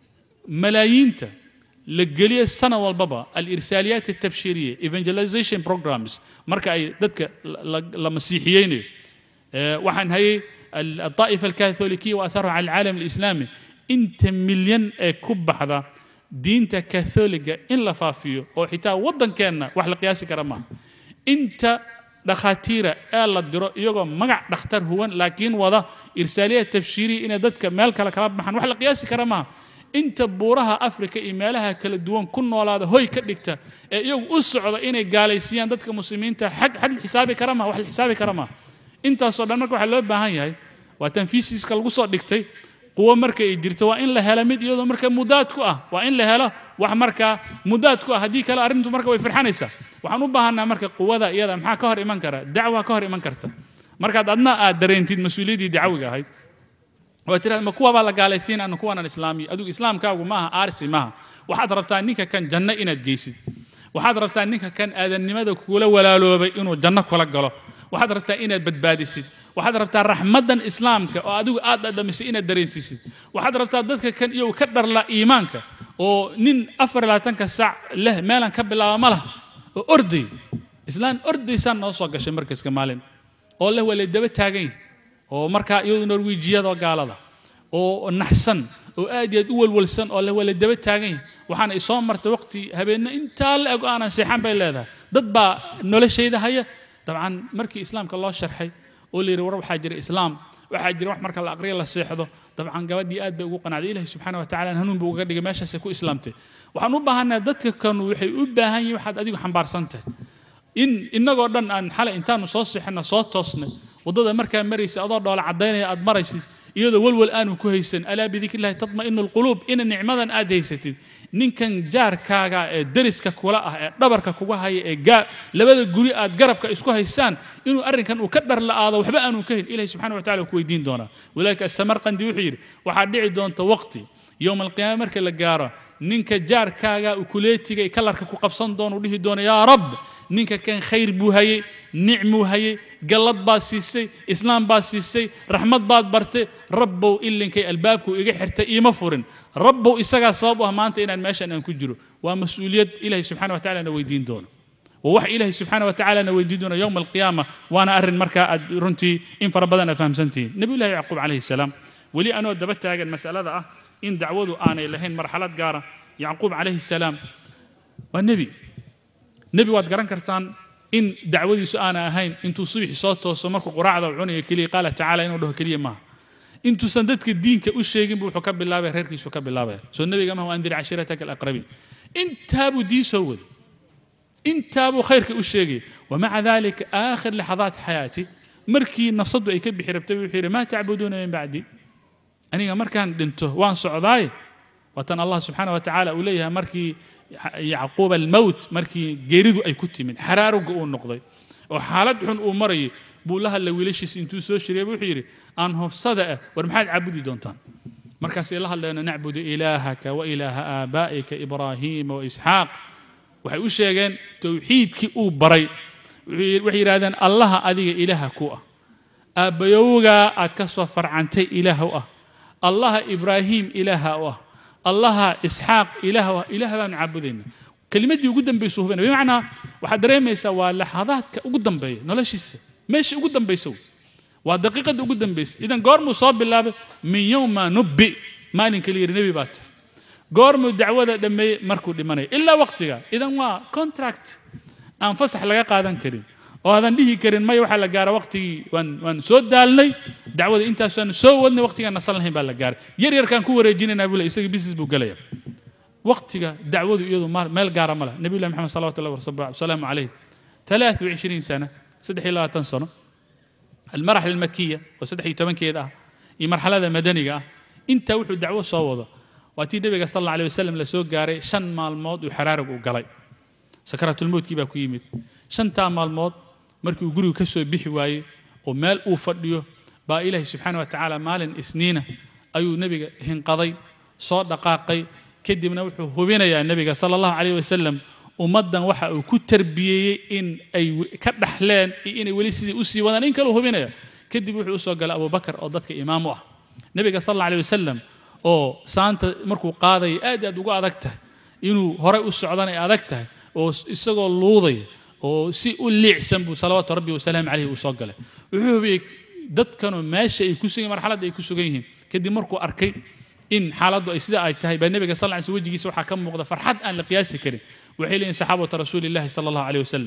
ملايينتا لجلية سنة والبابا الإرساليات التبشيرية evangelization programs مركا أي دتك لمسيحيين وحن هي الطائفة الكاثوليكية وأثرها على العالم الإسلامي أنت مليون كوب هذا دينتا كاثوليكا إن لفافيو أو حتى وضن كان وحل قياسي كرما أنت dhakhaatiira ee la diro iyagoo magac dhakhtar huwan laakiin wada irsaaliya tabshiiri in dadka meel kale kala baxan wax la qiyaasi kara ma inta buuraha Afrika iyo meelaha kala duwan ku noolaada hoy ka dhigta ee iyagu u socda inay gaalaysiiyaan dadka muslimiinta xaq xad xisaabi kara ma wax la xisaabi kara ma intaas oo dhan marka waxa loo baahan yahay waa tanfiisiska lagu soo dhigtay quwa marka ay jirto waa in la helo mid iyadoo marka mudaad ku ah waa in la helo wax marka mudaad ku ah hadii kale arintu marka way firxanaysaa waxaan u baahanaa marka quwada iyada maxaa ka hor iman kara dacwa ka hor iman karta marka adna aad dareentid mas'uuliyadii dacwiga ahayd oo tiraad ma kuwa baa la gaalaysiin aan kuwa aan islaami adigu islaamkaagu maaha aarsi maaha waxaad rabtaa ninka kan janno inaad geysid waxaad rabtaa ninka kan aadanimada kula walaaloobay inuu janno kula galo waxaad rabtaa inaad badbaadisid waxaad rabtaa raxmadan islaamka oo adigu aad dhadhamisay inaad dareensisid waxaad rabtaa dadka kan iyo ka dharla iimaanka oo nin afar iyo labaatan saac leh meelan ka bilaabo malaha oo orday islaan ordaysan noo soo gashay markaska maalin oo leh wala daba taagay oo marka iyadu Norweejiyada gaalada oo naxsan oo aad iyo u walwalsan oo leh wala daba taagay waxaan ay soo martay waqti habeenna inta la ag aan seexan bay leedahay dad ba noloshayda haya dabcan markii islaamka loo sharxay oo leeyahay war waxa jira islaam waxa jira wax marka la aqriyo la seexdo dabcan gabadhii aad bay ugu qanacday ilaahay subhanahu wa ta'ala hanuun buu uga dhigay meeshaas ku islaamtay waxaan u baahanaa dadka kan waxay u baahan yihiin waxaad adigu xambaarsantahay in inagoo dhan aan xalay intaanu soo seexna soo toosnay wadada markaa maraysa adoo dhool cadeynaya aad maraysid iyadoo walwal aanu ku haysan ala bidikillah tatma'innul qulub in nicmadan aad haysatid ninkan jaarkaaga ee dariska kula ah ee dhabarka kuga haya ee labada guri aad garabka isku haysaan inuu arrinkan uu ka dhar la'aado waxba aanu ka helin ilaahay subhanahu wa ta'ala ku weydiin doona walaalka samarqandi wuxuu yiri waxa dhici doonta waqti يوم القيامة marka la gaaro ninka jaarkaaga uu kuleetiga kalarka ku qabsan doono dhihi doono ya rab ninka kan khayr buu hayay nicmo hayay galad baa siisay islaam baa siisay rahmad baad bartay rabbow illinkay albaabku iga xirtay iima furin rabbow isaga sabab ah maanta inaan meeshan aan ku jiro waa mas'uuliyad ilaahay subhanahu wa ta'ala na weydiin doono ووح إلهي سبحانه وتعالى نويدون يوم القيامة وأنا أرن مركا رنتي إن فربنا فهمسنتين نبي الله يعقوب عليه السلام ولي أنا دبت هاجر المسألة ذا إن دعوته أنا لهين مرحلة جارة يعقوب عليه السلام والنبي نبي واد قرن كرتان إن دعوتي سأنا هين إن تصيح صوته وسمرك قراعة وعني كلي قال تعالى إنه له كلية ما إن تسندتك الدين كأشيء جنب وحكب الله بهرك وحكب الله به سو النبي جمع وأنذر عشيرتك الأقربين أنت أبو دي سود أنت أبو خيرك أشيء ومع ذلك آخر لحظات حياتي مركي نفسده يكب حربته وحير ما تعبدون من بعدي أنا مركان دنته وان صعداي وتن الله سبحانه وتعالى أوليها مركي يعقوب الموت مركي جيريدو أي كتي من حراره جون نقضي وحالات حن أمري بقولها اللي وليش سنتو سوشري بحيري أنهم صدقة ورمحاد عبدي دونتان مركز الله لأن نعبد إلهك وإله آبائك إبراهيم وإسحاق وحيوش يجان توحيدك أو بري وحيرادان الله أذي إلهك كوه أبيوجا أتكسر عنتي إلهه الله إبراهيم إلهه الله إسحاق إلهه إلهه من عبدين كلمة دي قدام بيسوه بينه بمعنى واحد ريم يسوى لحظات قدام بيه نلاش يسوي ماشي قدام بيسوي ودقيقة قدام بيس إذا قار مصاب بالله من يوم ما نبي ما نكلير نبي بات قار مدعوة دمي مركو لمني إلا وقتها إذا ما كونتراكت أنفسح لقى قادن كريم وهذا به كريم ما يوحى لقى وقتي وان وان سود دالني دعوة أنت سن سوودني وقتي أنا صلنا هين باللقى ير ير كان كور يجينا نقول يسوي بيزنس بوجليا وقتها دعوة يدو ما الجارة ملا نبي الله محمد صلى الله عليه وسلم عليه ثلاث وعشرين سنة سدحي لا تنسونه المرحلة المكية وسدحي تمن كذا هي مرحلة مدنية أنت وحد دعوة صوّده وأتي النبي صلى الله عليه وسلم لسوق جاري شن مال الموت وحرارة وقلي سكرات الموت كيف كيمت شن تام مال الموت مركو يقولوا كسو بحواي ومال أوفديو با إلهي سبحانه وتعالى مال سنينه أيو النبي هنقضي صاد دقاقي كدي من وحو هبينا يا النبي صلى الله عليه وسلم ومدن وحا كتربيه إن أي كدحلان إن وليسي أسي وانا إن كانوا هبينا كدي وحو أسوى قال أبو بكر أو ضدك إمامه النبي صلى الله عليه وسلم أو سانت مركو قاضي آدي أدوغو أدكته إنو هراء السعودان أدكته أو إساقو اللوضي أو سي أولي عسنبو صلوات ربي وسلام عليه وسوى قال وحو بيك dad kanu meesha ay ku sugan marxalada ay ku sugan yihiin kadib markuu arkay in xaaladu ay sida ay tahay baa nabiga sallallahu alayhi wasallam wajigiisa waxa ka muuqda farxad aan la qiyaasi karin waxay leeyihiin saxaabada rasuulillaah sallallahu alayhi wasallam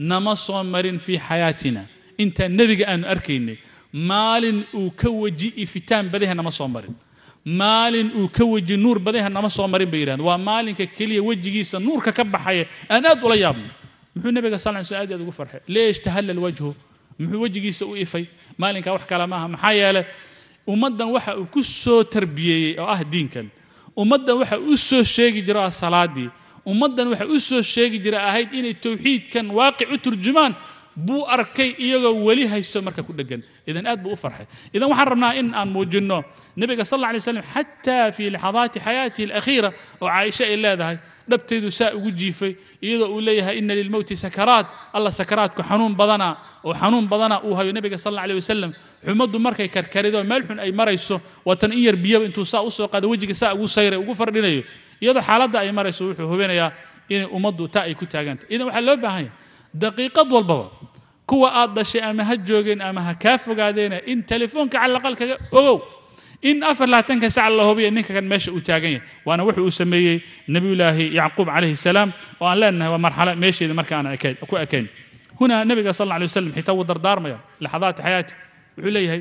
nama soo marin fii xayaatina intaan nebiga aanu arkaynay maalin uu ka weji ifitaan badaha nama soo marin maalin uu ka weji nuur badaha nama soo marin bay yidhahdeen waa maalinka keliya wejigiisa nuurka ka baxaya aan aad ula yaabno muxuu nebiga sal lla slam aad ugu farxay leesh tahallal wajhu muxuu wejigiisa u ifay maalinka wax kale maaha maxaa yeelay ummaddan waxa uu ku soo tarbiyeeyey oo ah diinkan ummaddan waxa uu soo sheegi jiro ah salaadii ummaddan waxa uu soo sheegi jira ahayd inay tawxiidkan waaqic u turjumaan buu arkay iyagoo weli haysto marka ku dhagan idan aad buu u farxay idan waxaan rabnaa in aan muujinno nabiga sal alla alay wasallam xataa fii laxadaati xayaatihi alakhiira oo caaisha ay leedahay dhabteedu saa ugu jiifay iyadoo uu leeyahay ina lilmowti sakaraat alla sakaraadku xanuun badana oo xanuun badana uu hayo nabiga sal alla alay wasallam xumaddu markay karkarido meel xun ay marayso watan in yar biyaba intuu saa u soo qaado wejiga saa ugu sayray ugu fardhinayo iyadoo xaaladda ay marayso wuxuu hubinayaa inay ummaddu taa ay ku taagantay idan waxaa loo baahan yahay daqiiqad walbaba kuwa aad dhashay ama ha joogeen ama ha kaa fogaadeena in telefoonka calaqal kaga ogow in afar labaatanka sac la hubiyo ninka kan meesha uu taagan yahay waana wuxuu uu sameeyey nabiyullaahi yacquub calayhi salaam oo aan leenahay waa marxalo meesheeda marka aan ku ekayn huna nabiga sal alla alay wasallam xitaa wuu dardaarmaya laxadaati xayaati wuxuu leeyahay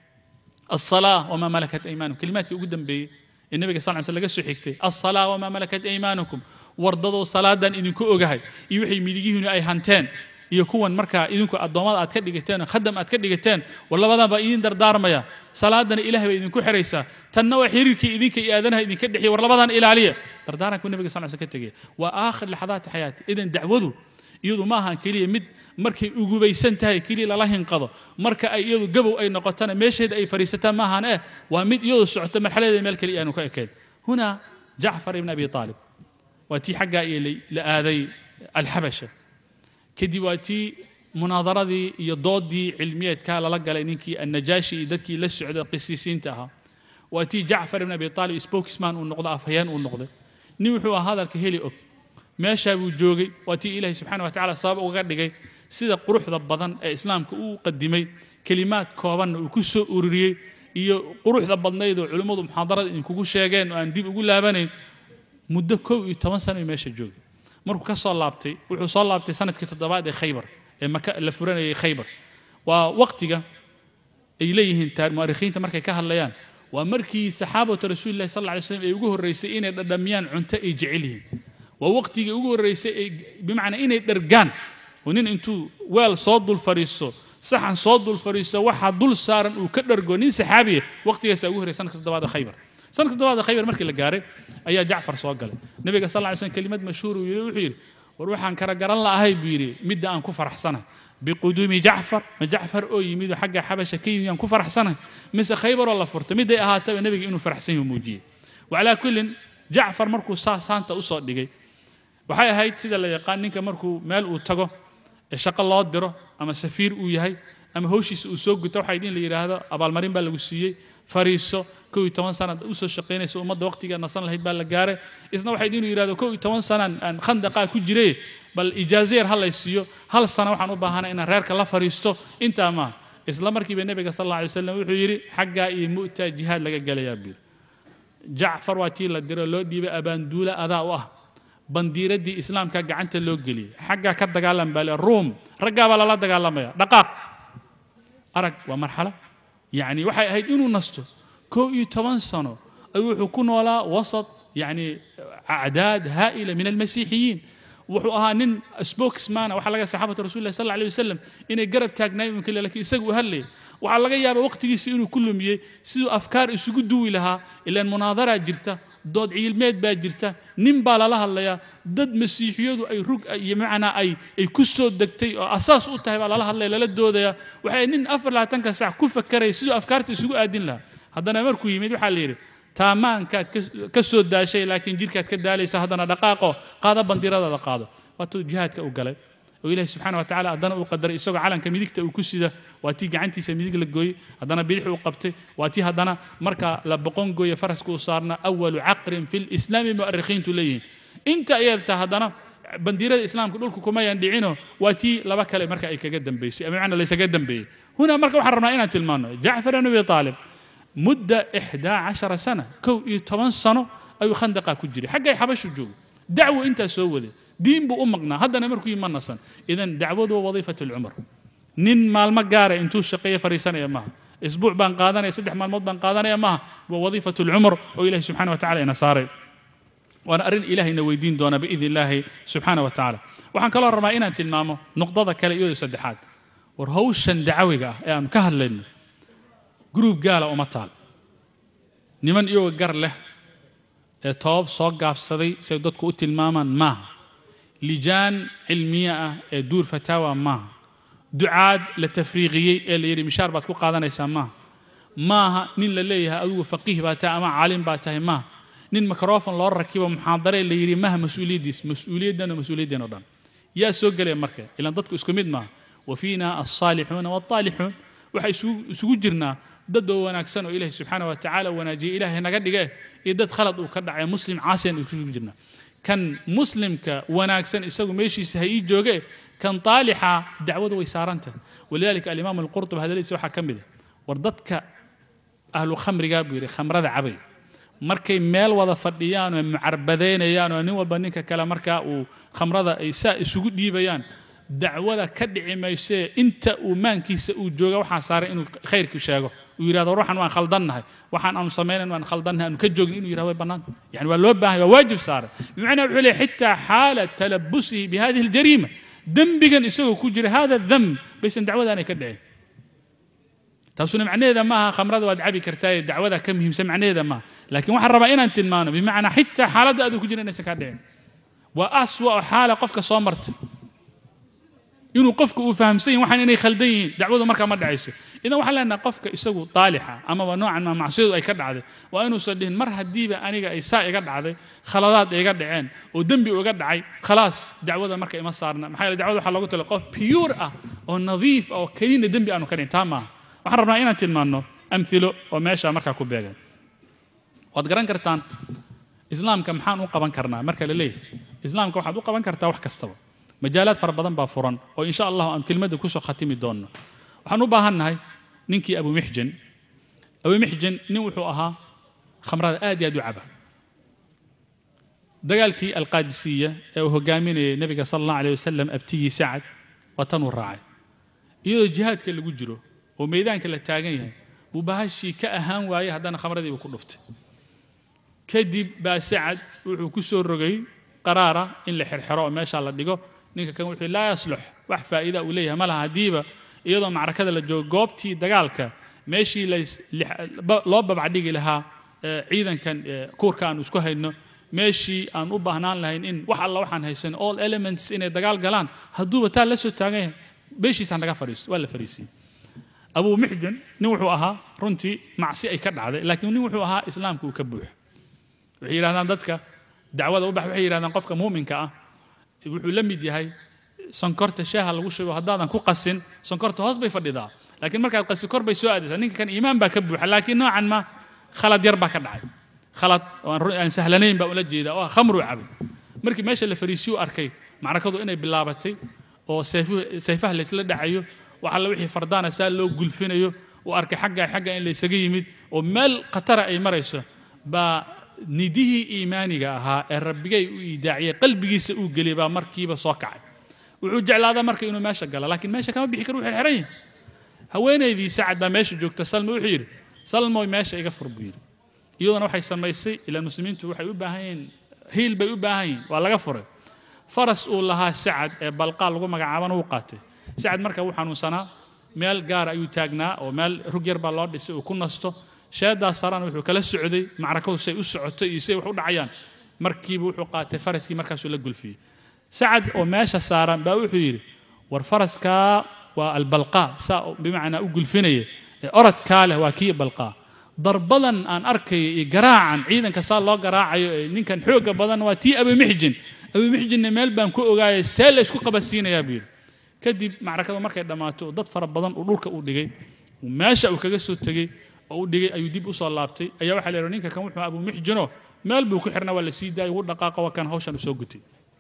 alsalaa wamaa malakat aymaanukum kelimaadkii ugu dambeeyey ee nabiga sal lla slam laga soo xigtay alsalaa wamaa malakat aymaanukum wardadoo salaadan idinku ogahay iyo wixii midigihiinu ay hanteen iyo kuwan markaa idinku addoommada aad ka dhigateen khadam aad ka dhigateen war labadan baa idin dardaarmaya salaadana ilaahay bay idinku xiraysaa tanna waa xiriirkii idinka iyo aadanaha idinka dhexiyay war labadan ilaaliya dardaaranku nabiga sal lla slam ka tegay waa aakhir laxadaati xayaati idan dacwadu iyadu ma ahan keliya mid markay ugubaysan tahay keliya lala hinqado marka ay iyadu gabow ay noqotana meesheeda ay fariisataan ma ahan eh waa mid iyadu socoto marxaladeeda meel keliya aanu ka ekayn huna jacfar ibn abi aalib waa tii xaggaa iyo la aaday alxabasha kadib waa tii munaadaradii iyo doodii cilmiyeedkaa lala galay ninkii annajaashi iyo dadkii la socday qisiisiinta ahaa waa tii jacfar ibn abi aalib spokesman uu noqdo afhayeen uu noqday nin wuxuu ahaa hadalka heli og meeshaa buu joogay waa tii ilaahay subxaana wa tacala sabab uga dhigay sida quruxda badan ee islaamka uu qadimay kelimaad koobanna uu ku soo ururiyey iyo quruxda badnayd oo culimmadu muxaadarada idinkugu sheegeen oo aan dib ugu laabanayn muddo kow iyo toban sano meesha joogay markuu ka soo laabtay wuxuu soo laabtay sanadkii toddobaad ee khaybar ee maka la furanayay khaybar waa waqtiga ay leeyihiin mu'arikhiinta markay ka hadlayaan waa markii saxaabatu rasuulillahi sal alla alay wasallam ay ugu horreysay inay dhadhamiyaan cunto ay jecel yihiin waa waqtigii ugu horreysay ay bimacnaa inay dhargaan oo nin intuu weel soo dul fariiso saxan soo dul fariiso waxa dul saaran uu ka dhargo nin saxaabiya waqtigaasa ugu horreysay sanadka toddobaad ee khaybar sanadka toddobaad khaybar markii la gaaray ayaa jacfar soo galay nabiga sal alla alay slam kelimad mashhuur uu yidhi wuxuu yidhi war waxaan kala garan la'ahay buu yidhi midda aan ku faraxsanahay biquduumi jacfar ma jacfar oo yimid oo xagga xabasha ka yimid aan ku faraxsanahay mise khaybaroo la furtay midday ahaataba nabiga inuu faraxsan yahu muujiyey wacalaa kullin jacfar markuu saa saanta u soo dhigay waxay ahayd sida la yaqaan ninka markuu meel uu tago ee shaqo loo diro ama safiir uu yahay ama hawshiisa uu soo guto waxay in la yidhaahdo abaalmarin baa lagu siiyey fariiso kow iyo toban sana u soo shaqaynaysa ummadda waqtiga nasan lahayd baa la gaaray isna waxay inuu yidhahdo kow iyo toban sana aan khandaqaa ku jiray bal ijaazeer ha lay siiyo hal sana waxaan u baahanay inaan reerka la fariisto intaa ma isla markiiba nabiga sal alla alay wasallam wuxuu yidhi xaggaa iyo mu'ta jihaad laga galayaa biir jacfar waa tii la diro loo dhiibay abaanduula adaa u ah bandiiradii islaamka gacanta loo geliyay xaggaa ka dagaalam baa le ruum raggaabaa lala dagaalamaya dhaqaaq arag waa marxalo يعني waxay ahayd inuu nasto kow iyo toban sano ayuu wuxuu ku noolaa wasat yani acdaad haa'ila min almasiixiyiin wuxuu ahaa nin spokesman waxa laga saxaabada rasuulillahi sal alla alayh wasallam inay garab taagnaayeen kale laakiin isagu u hadlayay waxaa laga yaabaa waqtigiisa inuu ku lumiyey siduu afkaar isugu duwi lahaa ilaan munaadaraa jirta dood cilmeed baa jirta nin baa lala hadlayaa dad masiixiyadu ay rug iyo macnaa ay ay ku soo degtay oo asaas u tahay baa lala hadlaya lala doodaya waxay nin afar labaatanka sac ku fakaraya siduu afkaarta isugu aadin lahaa haddana markuu yimid waxaa la yidhi taamaankaad ka soo daashay laakiin jirkaad ka daalaysa haddana dhaqaaqo qaada bandiiradaada qaado waatuu jihaadka u galay oo ilaahi subxaana wa tacaala haddana uu qadaray isagoo calanka midigta uu ku sida waa tii gacantiisa midig la gooyey haddana bidix uu qabtay waa tii haddana marka la boqon gooye faraska uu saarna awalu caqrin fi lislaami mu'arikhiintu leeyihiin inta ayay taa haddana bandiirada islaamka dhulku kumayaan dhicino waa tii laba kale marka ay kaga dambaysay ama macna laysaga dambeeyey huna marka waxaan rabnaa inaan tilmaano jacfar ibn abi aalib mudda ixdaa cashara sana kow iyo toban sano ayuu khandaqaa ku jiray xaggay xabashu joogay dacwo intaa soo waday diin buu u maqnaa haddana markuu yimid ma nasan idan dacwadu waa wadiifatu alcumr nin maalmo gaara intuu shaqeeyo fariisanaya maaha isbuuc baan qaadanaya saddex maalmood baan qaadanaya maaha waa wadiifatu alcumr oo ilaahi subxaana wa tacala ina saaray waana arrin ilaahayna weydiin doona biidni illaahi subxaana wa tacaala waxaan kaloo rabaa inaan tilmaamo nuqdada kale iyadoo saddexaad war hawshan dacawiga ah ee aan ka hadlayno gruub gaala uma taal niman iyagoo gar leh ee toob soo gaabsaday say dadku u tilmaamaan maaha lijaan cilmiye ah ee duur fataawa maaha ducaad la tafriiqiyey ee la yidhi mishaar baad ku qaadanaysaa maaha maaha nin la leeyahay adigu faqiih baa tahay ama caalim baa tahay maaha nin mikrofon loo rakibo muxaadare la yidhi maha mas-uuliyaddiis mas-uuliyaddan oo mas-uuliyaddan oo dhan yaa soo gelaya marka ilaan dadku isku mid maaha wafiina alsaalixuuna waalطaalixuun waxay isugu jirnaa dad oo wanaagsan oo ilaahay subxaana wa tacaala wanaajiyey ilaahay naga dhige iyo dad khalad uu ka dhacay muslim caasiyan isugu jirnaa kan muslimka wanaagsan isagu meeshiisa ha ii jooge kan taalixa dacwadu way saarantahay walidaalika alimaam alqurtubi hadaladiisa waxaa ka mid ah war dadka ahlu khamrigaa buu yidhi khamrada cabay markay meel wada fadhiyaan oo mucarbadeynayaan oo nin walba ninka kale markaa uu khamrada ay saa isugu dhiibayaan dacwada ka dhici maysee inta uu maankiisa uu jooga waxaa saaray inuu khayrkii sheego uu yidhahdo ruuxan waan khaldannahay waxaan aanu samaynan waan khaldannahay aanu ka joogin inuu yidhahdo way bannaanta yani waa loo baahay waa waajib saaray bimacnaa wuxuu leeyahay xitaa xaala talabusihi bihadihi aljariima dembigan isagoo ku jira hada damb baysan dacwadaanay ka dhicin taasuna macnaheeda maaha khamrada waad cabi kartaa ee dacwada ka muhiimsan macnaheeda maaha laakiin waxaan rabaa inaan tilmaano bimacnaa xitaa xaaladda aad ku jira inaysan kaa dhicin waa aswa oo xaala qofka soo marta inuu qofku uu fahamsan yahay waxaan inay khaldan yihiin dacwadu markaa ma dhacayso idan waxaan leenahay qofka isagu taalixa amaba noocan ma macsiyadu ay ka dhacday waa inuusan dhihin mar haddiiba aniga ay saa iga dhacday khaladaad iga dhaceen oo dembi uga dhacay khalaas dacwada marka ima saarna maxaa yeele dacwada waxaa loogu tala qof pure ah oo nadiif ah oo keliina dembi aanu ka dhicin taa maaha waxaan rabnaa inaan tilmaanno amhilo oo meesha markaa ku beegan waad garan kartaan islaamka maxaan u qaban karnaa marka la leeyahay islaamka waxaad u qaban kartaa wax kastaba majaalaad fara badan baa furan oo insha allah aan kelmadda kusoo khatimi doonno waxaan u baahannahay ninkii abu mixjan abu mixjan nin wuxuu ahaa khamrada aad iyo aad u caba dagaalkii alqaadisiya ee uu hogaaminayay nabiga sala allahu alayh wasalam abtigii sacad waa tan uu raacay iyadoo jihaadka lagu jiro oo meedaanka la taagan yahay buu bahashii ka ahaan waayey haddana khamradii buu ku dhuftay kadib baa sacad wuxuu ku soo rogay qaraara in la xirxiro oo meesha la dhigo ninka kan wuxuu laa yaslux wax faa'iida uu leeyahay ma laha hadiiba iyadoo macrakada la joogo goobtii dagaalka meeshii loo babacdhigi lahaa ciidankan kuurka aan isku hayno meeshii aan u baahnaan lahayn in wax alla waxaan haysan all elements inay dagaal galaan hadduuba taa la soo taagan yahay beeshiisaan laga fadhiisto waa la fadhiisiyey abu mixjan nin wuxuu ahaa runtii macsi ay ka dhacday laakiin nin wuxuu ahaa islaamka uu ka buuxo waxay yidhahdaan dadka dacwada u bax waxay yidhahdaan qofka muuminka ah wuxuu la mid yahay sonkorta shaaha lagu shubo haddaadan ku qasin sonkorta hoos bay fadhidaa laakiin markaad qasi kor bay soo aadaysaa ninka kan iimaan baa ka buuxa laakiin noocan ma khalad yar baa ka dhacay khalad oo aan sahlanayn baa ula jeedaa oo khamru cabay markii meesha la fariisiyo arkay macrakadu inay bilaabatay oo sayfaha la isla dhacayo waxa la wixii fardaana saa loo gulfinayo oo arkay xagga xagga in la isaga yimid oo meel khatara ay marayso baa nidihii iimaaniga ahaa ee rabbigay u idaaciyay qalbigiisa uu geliyay baa markiiba soo kacay wuxuu jeclaadaa marka inuu meesha galo laakiin meesha kama bixi karo wuu xirxiran yahay haweenaydii sacad baa meesha joogta salma wuxuu yidhi salmoy meesha iga fur buu yidhi iyaduna waxay samaysay ilaa muslimiintu waxay u baahan yihiin hiil bay u baahan yihiin waa laga furay faras uu lahaa sacad ee balqaa lagu magacaabana wuu qaatay sacad marka wuu xanuunsanaa meel gaar ayuu taagnaa oo meel rug yar baa loo dhisay uu ku nasto sheedaa sarana wuxuu kala socday macrakadu say u socotay iyo say wax u dhacayaan markiiba wuxuu qaatay faraskii markaasuu la gulfiyey sacad oo meesha saaran baa wuxuu yidhi war faraskaa waa albalqaa saa bimacnaa u gulfinaya ee orodkaa leh waa kii balqaa darbadan aan arkaya iyo garaacan ciidanka saa loo garaacayo ee ninkan xoogga badan waa tii abu mixjin abu mixjinna meel baan ku ogaayay see la isku qabasiinayaa buu yidhi kadib macrakadu markay dhammaato oo dad fara badan uu dhulka u dhigay meesha uu kaga soo tegey oo u dhigay ayuu dib u soo laabtay ayaa waxaa la yidhi ninka kan wuxuu abu mixjino meel buu ku xirnaa waa la sii daayay wuu dhaqaaqa waa kan hawshan u soo gutay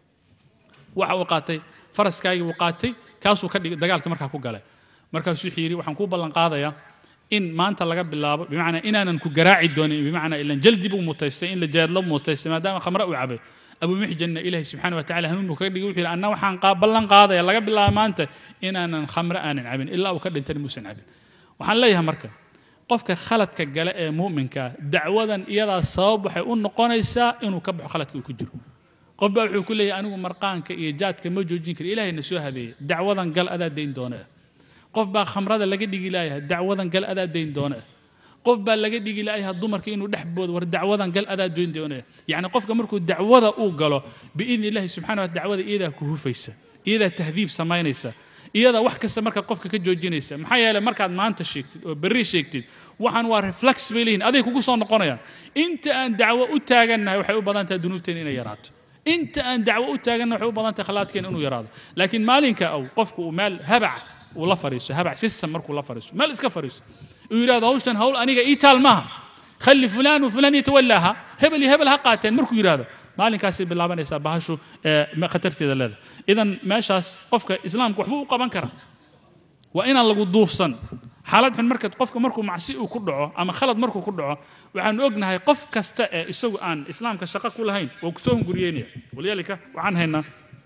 waxa uu qaatay faraskaagii wuu qaatay kaasuu ka dhigay dagaalka markaa ku galay markaasuu wuxuu yidhi waxaan kuu ballan qaadayaa in maanta laga bilaabo bimacnaa inaanan ku garaaci doonin bimacnaa ilan jaldi buu mutaystay in la jeedlo mutaystay maadaama khamra u cabay abu mixjanna ilaahi subxaanahu wa tacaala hanuun buu kaga dhigay wuxuu yidhi anna waxaan ballan qaadaya laga bilaabo maanta inaanan khamre aanan cabin ilaa uu ka dhintana muusan cabin waxaan leeyahay marka qofka khaladka gale ee muuminka dacwadan iyadaa sabab waxay u noqonaysaa inuu ka baxo khaladka uu ku jiro qof baa wuxuu ku leeyahay anigu marqaanka iyo jaadka ma joojin karo ilaahayna soo habeeyey dacwadan gal adaa dayn doona qof baa khamrada laga dhigi laayahay dacwadan gal adaa dayn doona qof baa laga dhigi laayahay dumarka inuu dhex boodo war dacwadan gal adaa dayn doona yacni qofka markuu dacwada uu galo biidni illaahi subxaanahu wa dacwada iyadaa ku hufaysa iyadaa tahdiib samaynaysa iyada wax kasta marka qofka ka joojinaysa maxaa yeelay markaad maanta sheegtid oo berri sheegtid waxaan waa reflex bay leeyihiin aday kugu soo noqonayaan inta aan dacwo u taagannahay waxay u badan tahay dunuubteena inay yaraato inta aan dacwo u taagannahay waxay u badan tahay khalaadkeena inuu yaraado laakiin maalinka aw qofku uu meel habac uu la fariiso habac system markuu la fariiso meel iska fariiso uu yiraahdo hawshan hawl aniga ii taal maaha خلي فلان وفلان يتولاها هبل هبل هقاتين مركو يراهdo maalinkaas ay bilaabanaysaa bahashu ma khatarteeda leedahay idan meeshaas qofka islaamku waxbuu u qaban karaa waa inaan lagu duufsan xaalad xun marka qofka markuu macsi uu ku dhaco ama khalad markuu ku dhaco waxaan ognahay qof kasta ee isagu aan islaamka shaqo ku lahayn oo ku soo guriyeynaya waliyalika waxaan haynaa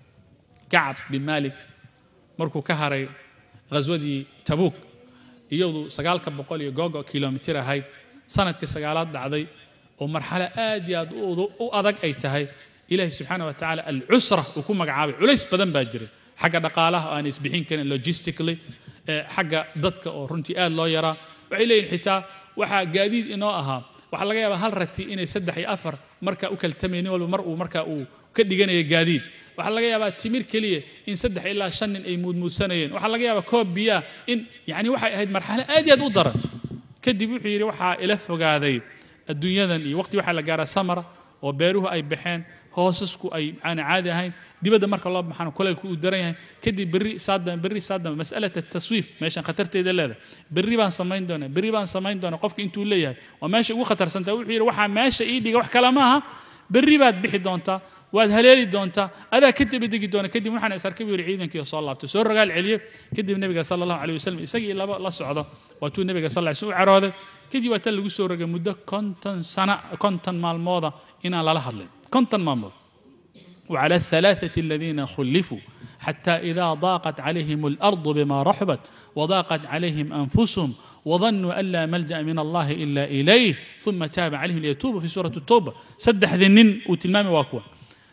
Ka'b bin Malik markuu ka haray ghazwadii Tabuk iyadu sagaal boqol iyo googo kiiloomitir ahayd sanadkii sagaalaad dhacday oo marxalo aad iyo aad u adag ay tahay ilaahay subxaanahu wa tacaala al-usra uu ku magacaabay culays badan baa jiray xagga dhaqaalaha aan isbixin karin logistically xagga dadka oo runtii aad loo yaraa waxay leeyihiin xitaa waxaa gaadiid inoo ahaa waxaa laga yaabaa hal rati inay saddex iyo afar marka u kaltamaynin walba mar uu marka uu ka dhiganayo gaadiid waxaa laga yaabaa timir keliya in saddex ilaa shan nin ay muudmuudsanayeen waxaa laga yaabaa koob biyaa in yacni waxay ahayd marxalo aad iyo aad u daran kadib wuxuu yidhi waxaa ila fogaaday adduunyadan iyo waqti waxaa la gaaraa samara oo beeruhu ay baxeen hoosasku ay aan caadi ahayn dibadda marka loo baxana kuleelku uu daran yahay kadib berri saadam berri saadam mas'alada taswiif meeshan khatarteeda leedahay berri baan samayn doonaa berri baan samayn doonaa qofka intuu leeyahay waa meesha ugu khatarsantaa wuxuu yidhi waxaa meesha ii dhiga wax kale maaha berri baad bixi doontaa waad haleeli doontaa adaa ka daba degi doona kadib waxaan is arkay buu yidhi ciidankii soo laabtay soo rogaal celiye kadib nabiga sala allahu calayh wasalam isagii laba la socdo waatuu nabiga sal alla u carooday kadib waa tan lagu soo rogay muddo konton sana konton maalmooda inaan lala hadlin konton maalmood وعلى الثلاثة الذين خلفوا حتى إذا ضاقت عليهم الأرض بما رحبت وضاقت عليهم أنفسهم وظنوا أن لا ملجأ من الله إلا إليه ثم تاب عليهم ليتوبوا في سورة التوبة سدح ذنين وتلمام واكوا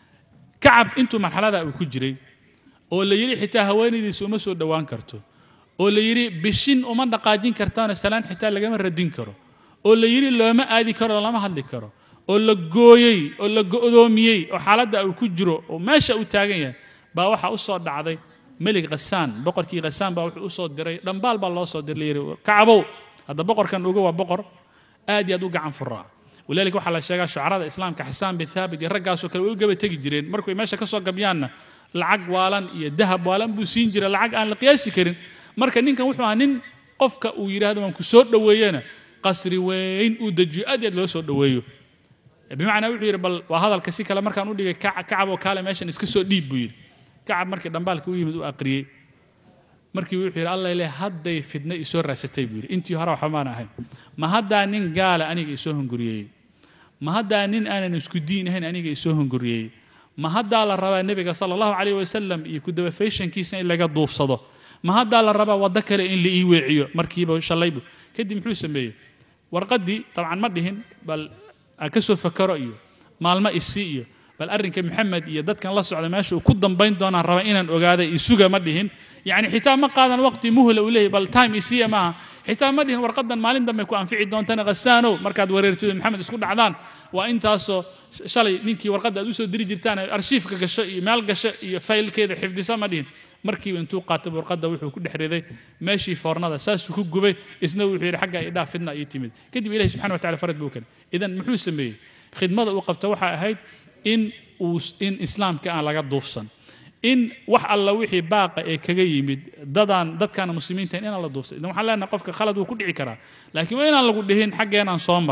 كعب انتم مرحلة ذا وكجري ولا يري حتى هواني دي سوما سو دوان كرتو ولا يري بشين ومن دقاجين كرتان السلام حتى لقى من ردين كرو ولا يري لو ما آدي كرو ولا ما حد كرو oo la gooyay oo la go'doomiyay oo xaaladda uu ku jiro oo meesha uu taagan yahay baa waxa u soo dhacday malik qasaan boqorkii qasaan baa wuxuu u soo diray dhambaal baa loo soo diray Kacbow hada boqorkan ugu waa boqor aad iyo aad u gacan furaa walaalka waxa la sheegaa shucarada islaamka Xasaan bin Thaabit iyo raggaas oo kale way u gaba tagi jireen markuu meesha ka soo gabyaana lacag waalan iyo dahab waalan buu siin jiray lacag aan la qiyaasi karin marka ninkan wuxuu ahaa nin qofka uu yiraahdo waan ku soo dhaweeyana qasri weyn uu dajiyo aad iyo aad loo soo dhaweeyo بمعنى وحير بل وهذا الكسيك لما كان ودي كعب وكاله ماشان اسك سو ديب بير كعب markii dambaalka u yimid u aqriyay markii wuxuu Allah ilaahay haday fidna isoo raasatay buu intii hore waxa maan ahayn ma hadda nin gaala aniga isoo hunguriyay ma hadda nin aanan isku diinahayn aniga isoo hunguriyay ma hadda la rabaa nabiga sallallahu alayhi wasallam iyo ku daba fashion-kiisa in laga duufsado ma hadda la rabaa wada kale in la ii weeciyo markiiba shalaybu kadib muxuu sameeyay warqadii taban ma dhihin bal akasoo fakaro iyo maalma isi iyo bal arrinka Maxamed iyo dadkan la socda meesha uu ku dambayn doonaan raba inaan ogaado isuga ma dhihin yaani xitaa ma qaadan waqti muhla u leeyahay bal time isi ma xitaa ma dhihin warqadan maalin dambe ku anfici doontana qasaano markaad wareertid Maxamed isku dhacdaan waa intaasoo shalay ninkii warqada aad u soo diri jirtaan arshiifka gasho iyo meel gasho iyo faylkeeda xifdisa ma dhihin markii intuu qaatay warqada wuxuu ku dhexreeday meeshii foornada saas ku gubay isna wuxuu yiri xagga ay dhaafidna ay timid kadib ilaahay subhanahu wa ta'ala farad buu kan idan muxuu sameeyay khidmada uu qabta waxa ahayd in uu in islaamka aan laga duufsan in wax alla wixii baaqa ee kaga yimid dadaan dadkan muslimiinta in la duufsan idan waxa leenahay qofka khalad uu ku dhici karaa laakiin waa inaan lagu dhihin xaggeenan soo mar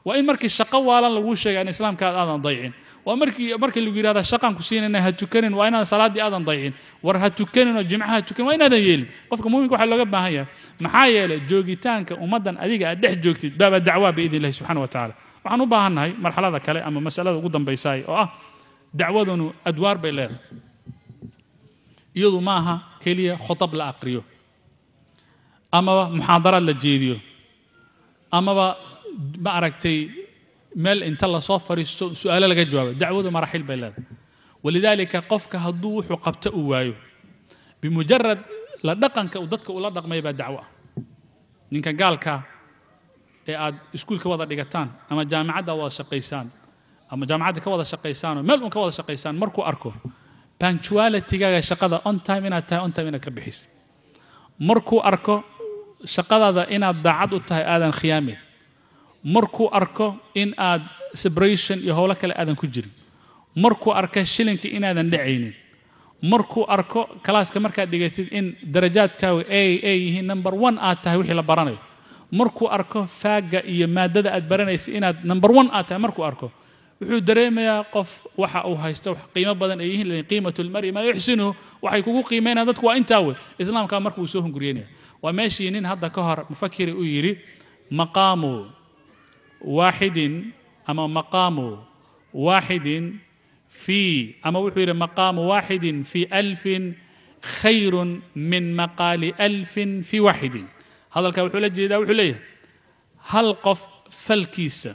وإن مركي الشقة ولا لوش يعني الإسلام كان آذان ضيعين ومركي مركي اللي يقول هذا الشقة كسين إنها تكنن وأنا صلاة دي آذان ضيعين ورها تكنن والجمعة تكنن وين هذا يل قفكم مو يقول حلو جبها هي محايا جوجي تانك ومدن أديك أدح جوجتي باب الدعوة بإذن الله سبحانه وتعالى وحنو بها هاي مرحلة ذا كلام أما مسألة قدام بيساي آه دعوة أدوار بيلاد يضو معها كلية خطب لأقريو أما محاضرة للجيديو أما ما أركتي مال أنت الله صفر سؤال لك جواب دعوة مراحل بلاد ولذلك قفك هدوح وقبت أوايو بمجرد لا دقنك ودتك ولا دق ما يبقى دعوة إنك قالك إيه سكول كوضع دقتان أما جامعة دوا شقيسان أما جامعة كوضع شقيسان مال كوضع شقيسان مركو أركو punctuality جا شقة on time إن تا on time إن كبحيس مركو أركو شقة ذا إن الدعاء وتهي آذان خيامي مركو أركو إن آد separation يهولك الآذان كجري مركو أركو شيلينك إن آذان دعيني مركو أركو كلاس كمركا دقيتين إن درجات كاوي A A هي number one آد تهي وحي لبراني مركو أركو فاقة إيا مادة آد براني إن آد number one آد تهي مركو أركو wuxuu dareemayaa qof waxa uu haysto wax qiimo badan ay yihiin qiimatu al-mar'i ma yuhsinu waxay kugu qiimeeyaan dadku waa intaa way islaamka markuu soo hunguriyeenaya waa meeshii nin hadda ka hor mufakkir uu yiri maqaamu waahidin ama maqaamu waahidin fi ama wuxuu yiri maqaamu waahidin fi alfin khayrun min maqali alfin fi waahidin hadalka wuxuu la jeedaa wuxuu leeyahay hal qof falkiisa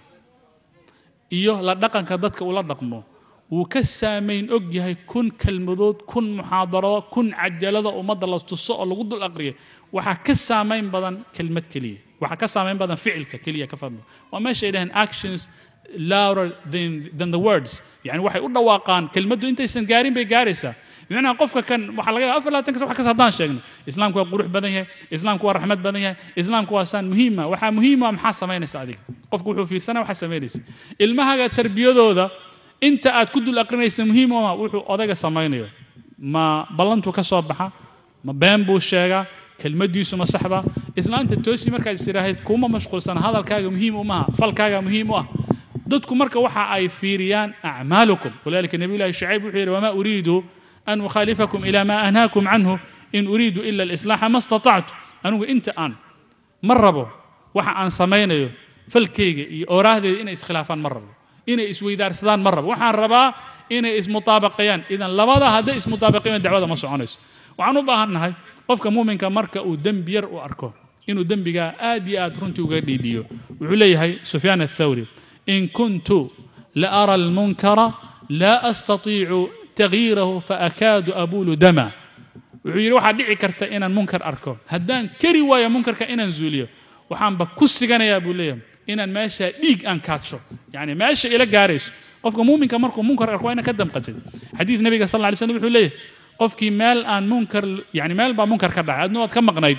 iyo la dhaqanka dadka ula dhaqmo uu ka saameyn og yahay kun kalmadood kun muhaadaro kun cajalada umada la tuso oo lagu dul aqriyo waxa ka saameyn badan kelmad kaliya waxa ka saameyn badan ficilka kaliya ka fahmo waa meesha ay dhahan actions louder than than the words yani waxay u dhawaaqaan kelmadu intaysan gaarin bay gaaraysaa bimacnaa qofka kan waxa laga afar laatan ka wax ka sadaan sheegno islaamku waa qurux badan yahay islaamku waa raxmad badan yahay islaamku waa saan muhiima waxa muhiima maxaa sameynaysa adiga qofku wuxuu fiirsanaa waxa sameynaysa ilmahaga tarbiyadooda inta aad ku dul aqrinaysa muhiim oo wuxuu odaga sameynayo ma ballantu ka soo baxa ma been buu sheegaa kelmadiisu ma saxba islaanta toosi markaad isiraahayd kuma mashquulsan hadalkaaga muhiim u maaha falkaaga muhiim u ah dadku marka waxa ay fiiriyaan a'maalukum walaalika nabiyullaahi shucayb wuxuu yiri wama uriidu أن أخالفكم إلى ما أنهاكم عنه إن أريد إلا الإصلاح ما استطعت أنو أنت أن مربو وحا أن سمينيو فالكيغي أوراه إن إسخلافان مربو إن إسويدار سدان مربو وحا الربا إن إس مطابقيان إذن لبدا هذا إس مطابقيان دعوة ما سعونيس وعنو باهن هاي قفك مؤمن كمركة ودنبير وأركو إنو دنبيغا آدي آد رنتو غيردي ديو وعلي هاي سفيان الثوري إن كنت لأرى المنكر لا أستطيع تغييره فأكاد أبول دما ويروح واحد دعي كرت إن المنكر أركو هدان كري ويا منكر كإن نزوليه وحام بكوس جنا يا أبو ليم إن ماشى ليج أن كاتشو يعني ماشى إلى جاريس قفك مؤمن كمركو منكر أركو أنا كدم قتل حديث النبي صلى الله عليه وسلم يقول ليه قفك مال أن منكر يعني مال بمنكر كذا عاد نوع كم مقنعيد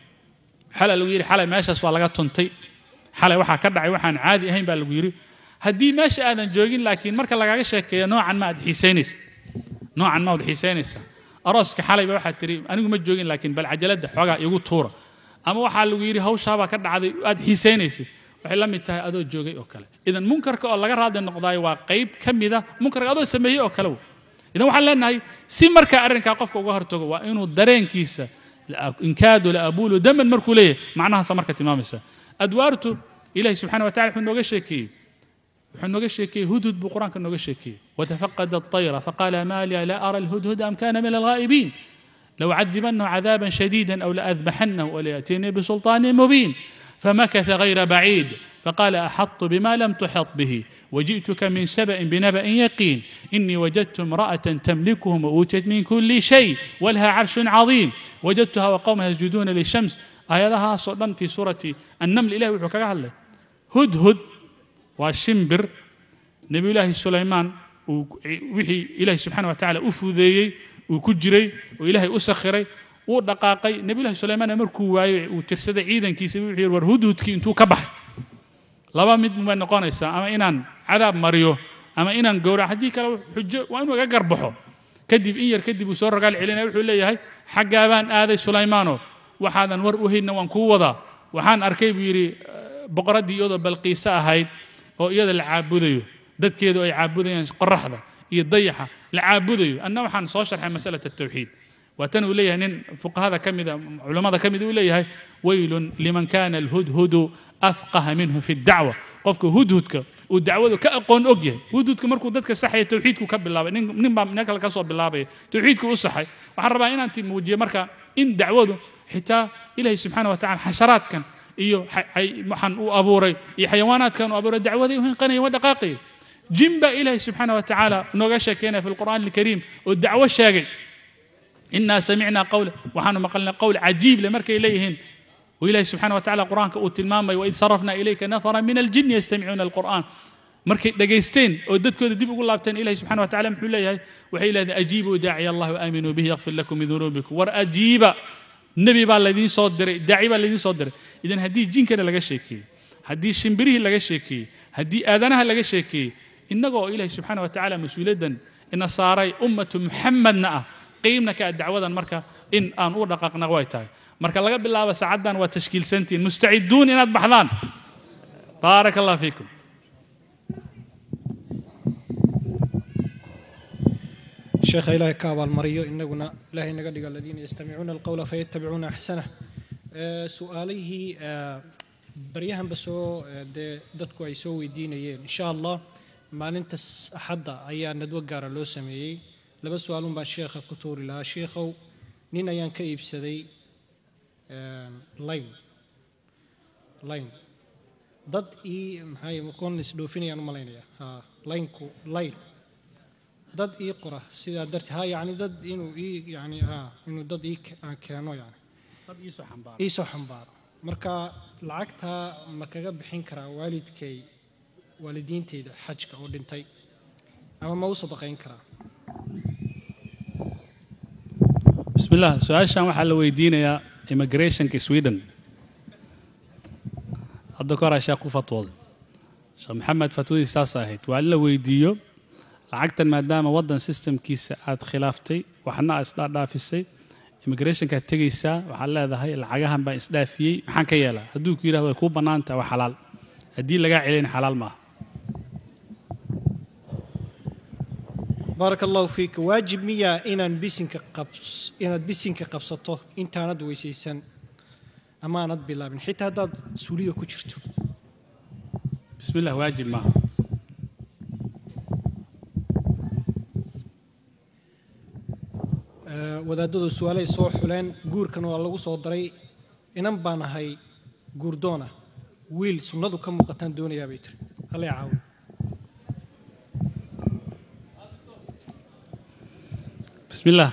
حلا لويري حلا ماشى سوالجات تنتي حلا واحد كذا واحد عادي هين بالويري هدي ماشى أنا جوجين لكن مركل لقى شيء نوعا ما أدحيسينيس نوعا ما ودحيسينيسا أراسك حالي بواحد تري أنا ما جوجين لكن بالعجلات حاجة يقول تورا أما واحد لو يري هو شابك كذا عادي أدحيسينيسي وحلا متى أدو جوجي أكله إذا منكر كأول جرى هذا النقضاء وقيب كم إذا منكر أدو سميه أكله إذا واحد لنا هاي سمر كأرن كقفك وجهر تجوا وإنه درين كيسة إن كادوا لأبول دم المركولية معناها سمركة إمامسة أدوارته إلهي سبحانه وتعالى حنو جشكي حنو جشكي هدود بقرآن كنو جشكي وتفقد الطير فقال ما لي لا أرى الهدهد أم كان من الغائبين لو عذبنه عذابا شديدا أو لأذبحنه وليأتيني بسلطان مبين فمكث غير بعيد فقال أحط بما لم تحط به وجئتك من سبأ بنبأ يقين إني وجدت امرأة تملكهم وأوتيت من كل شيء ولها عرش عظيم وجدتها وقومها يسجدون للشمس آية لها صدًا في سورة النمل إله وحكاها له هدهد والشمبر نبي الله سليمان وحي إله سبحانه وتعالى أفذي وكجري وإلهي أسخري ودقاقي نبي الله سليمان أمركو وترسد عيدا كيسي وحي والهدهد كي انتو كبح لبا مد من نقانيسا أما إنان عذاب مريو أما إنان قورا حديك لو حجة وإنو قربحو كدب إير كدب وسور قال علينا وحي الله هاي حقابان آذي سليمانو وحاذا نور أهينا وانكو وضا وحان أركيب يري بقردي يوضا بالقيساء هاي oo iyada la caabudayo dadkeedu ay caabudayaan qorraxda iyo dayaxa la caabudayo anna waxaan soo sharxay mas'alada tawxiid وتنو ليه نن فقهاء كمذا علماء كمذا وليه ويل لمن كان الهدهد أفقه منه في الدعوة قفك هدهدك والدعوة كأقون أجيه هدهدك مركو دتك صحي توحيدك كب الله نن نن نك الكسر بالله توحيدك وصحي وحربا إن أنت موجه مركا إن دعوته حتى إلهي سبحانه وتعالى حشرات كان إيو حي محن وأبوري حيوانات كانوا أبوري الدعوة دي وهن قني ودقاقي جنب إلهي سبحانه وتعالى نوجش كنا في القرآن الكريم والدعوة الشاقي إنا سمعنا قول وحنا مقلنا قول عجيب لمرك إليهن وإلهي سبحانه وتعالى قرآن كأوت المام وإذ صرفنا إليك نفرا من الجن يستمعون القرآن مرك دقيستين ودتك دي بيقول الله بتن إلهي سبحانه وتعالى محو إليه وحي إلى أجيبوا داعي الله وآمنوا به يغفر لكم من ذنوبكم وأجيب النبي بقى الذين صدر داعي بقى الذين صدر إذن هدي الجن كده لقى شيكي هدي الشمبريه لقى شيكي هدي آذانها لقى شيكي إنه إلهي سبحانه وتعالى مسؤولا إن صاري أمة محمد نأ قيمنا كالدعوة مركا إن أن أورقق نغويتاي مركا لقى بالله وسعدان وتشكيل سنتين مستعدون إن أذبحلان بارك الله فيكم شيخ إلهي كابا المريو إننا إلهي نقدق الذين يستمعون القول فيتبعون أحسنه أه سؤاله أه بريهم بسو أه دتكو يسوي دينيين إن شاء الله ما ننتس أحد أيان ندوقار لو سميي لبس سؤالون با شيخ كتور لها شيخو نين أيان كيب سدي أه لاين لاين ضد إي هاي مكون لسدوفيني أنا ملاينيا ها لاينكو لاين ضد إي قرة سيدا درت هاي يعني ضد إنه إي يعني ها إنه ضد إي كانوا يعني ضد إيسو حنبار إيسو حنبار مركا لعقتها مكاقب بحنكرا والد كي والدين تيدا حجك أو دنتي أما ما وصدق ينكرا بسم الله سؤال شان waxaa la weydiinayaa immigration ka Sweden hadda kora sheekh ku fatwooday sheekh maxamed fatwadi saas ahayd waa la weydiiyo lacagtan maadaama wadan systemkiisa aad khilaaftay waxna isla dhaafisay immigration ka tagaysa waxa leedahay lacagahan baa isdaafiyay maxaan ka yeelaa haduu ku yiraahdo ku banaanta waa xalaal hadii laga celin xalaal ma بارك الله فيك واجب ميا إن بيسنك قبص إن بيسنك قبصته أنت ند ويسيسن أما ند بالله من حتى هذا سوريا كشرته بسم الله واجب ما أه وذا دو سؤالي صوح حلين جور كانوا الله صدري إنم بانا هاي جوردونا ويل سنادو كم مقتن دوني يا بيتر هلا يعاون بسم الله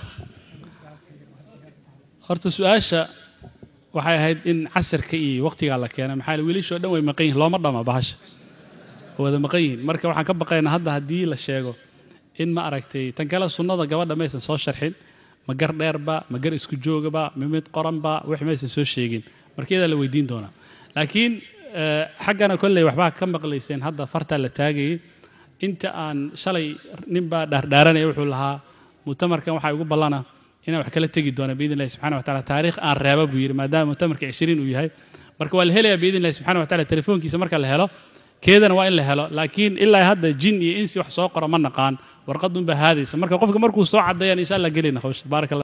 horta su'aasha waxay ahayd in casarka iyo waqtiga la keenay maxaa la wiilasho dhan way maqan yihiin looma dhama bahasha wada maqan yihiin marka waxaan ka baqaynaa hadda hadii la sheego in ma aragtay tan kala sunnada gabadha maysan soo sharxin ma gar dheerba ma gar isku joogaba ma mid qoranba wax maysan soo sheegin markeeda la weydiin doona laakiin xaggana kulay waxba ka maqlayseen hadda farta la taagay inta aan shalay ninba dhaardhaaranay wuxuu lahaa mutamarkan waxa ugu balana ina wax kala tagi doona biidin Allah subhanahu wa ta'ala taariikh aan reeba buu yiri maadaama mutamarka عشرين uu yahay marka waa la helaya biidin Allah subhanahu wa ta'ala telefoonkiisa marka la helo keedana waa in la helo laakiin ilaa hadda jin iyo insi wax soo qoro ma naqaan warqadun ba haadaysa marka qofka markuu soo cadeeyay insha Allah galina hawsh barakallahu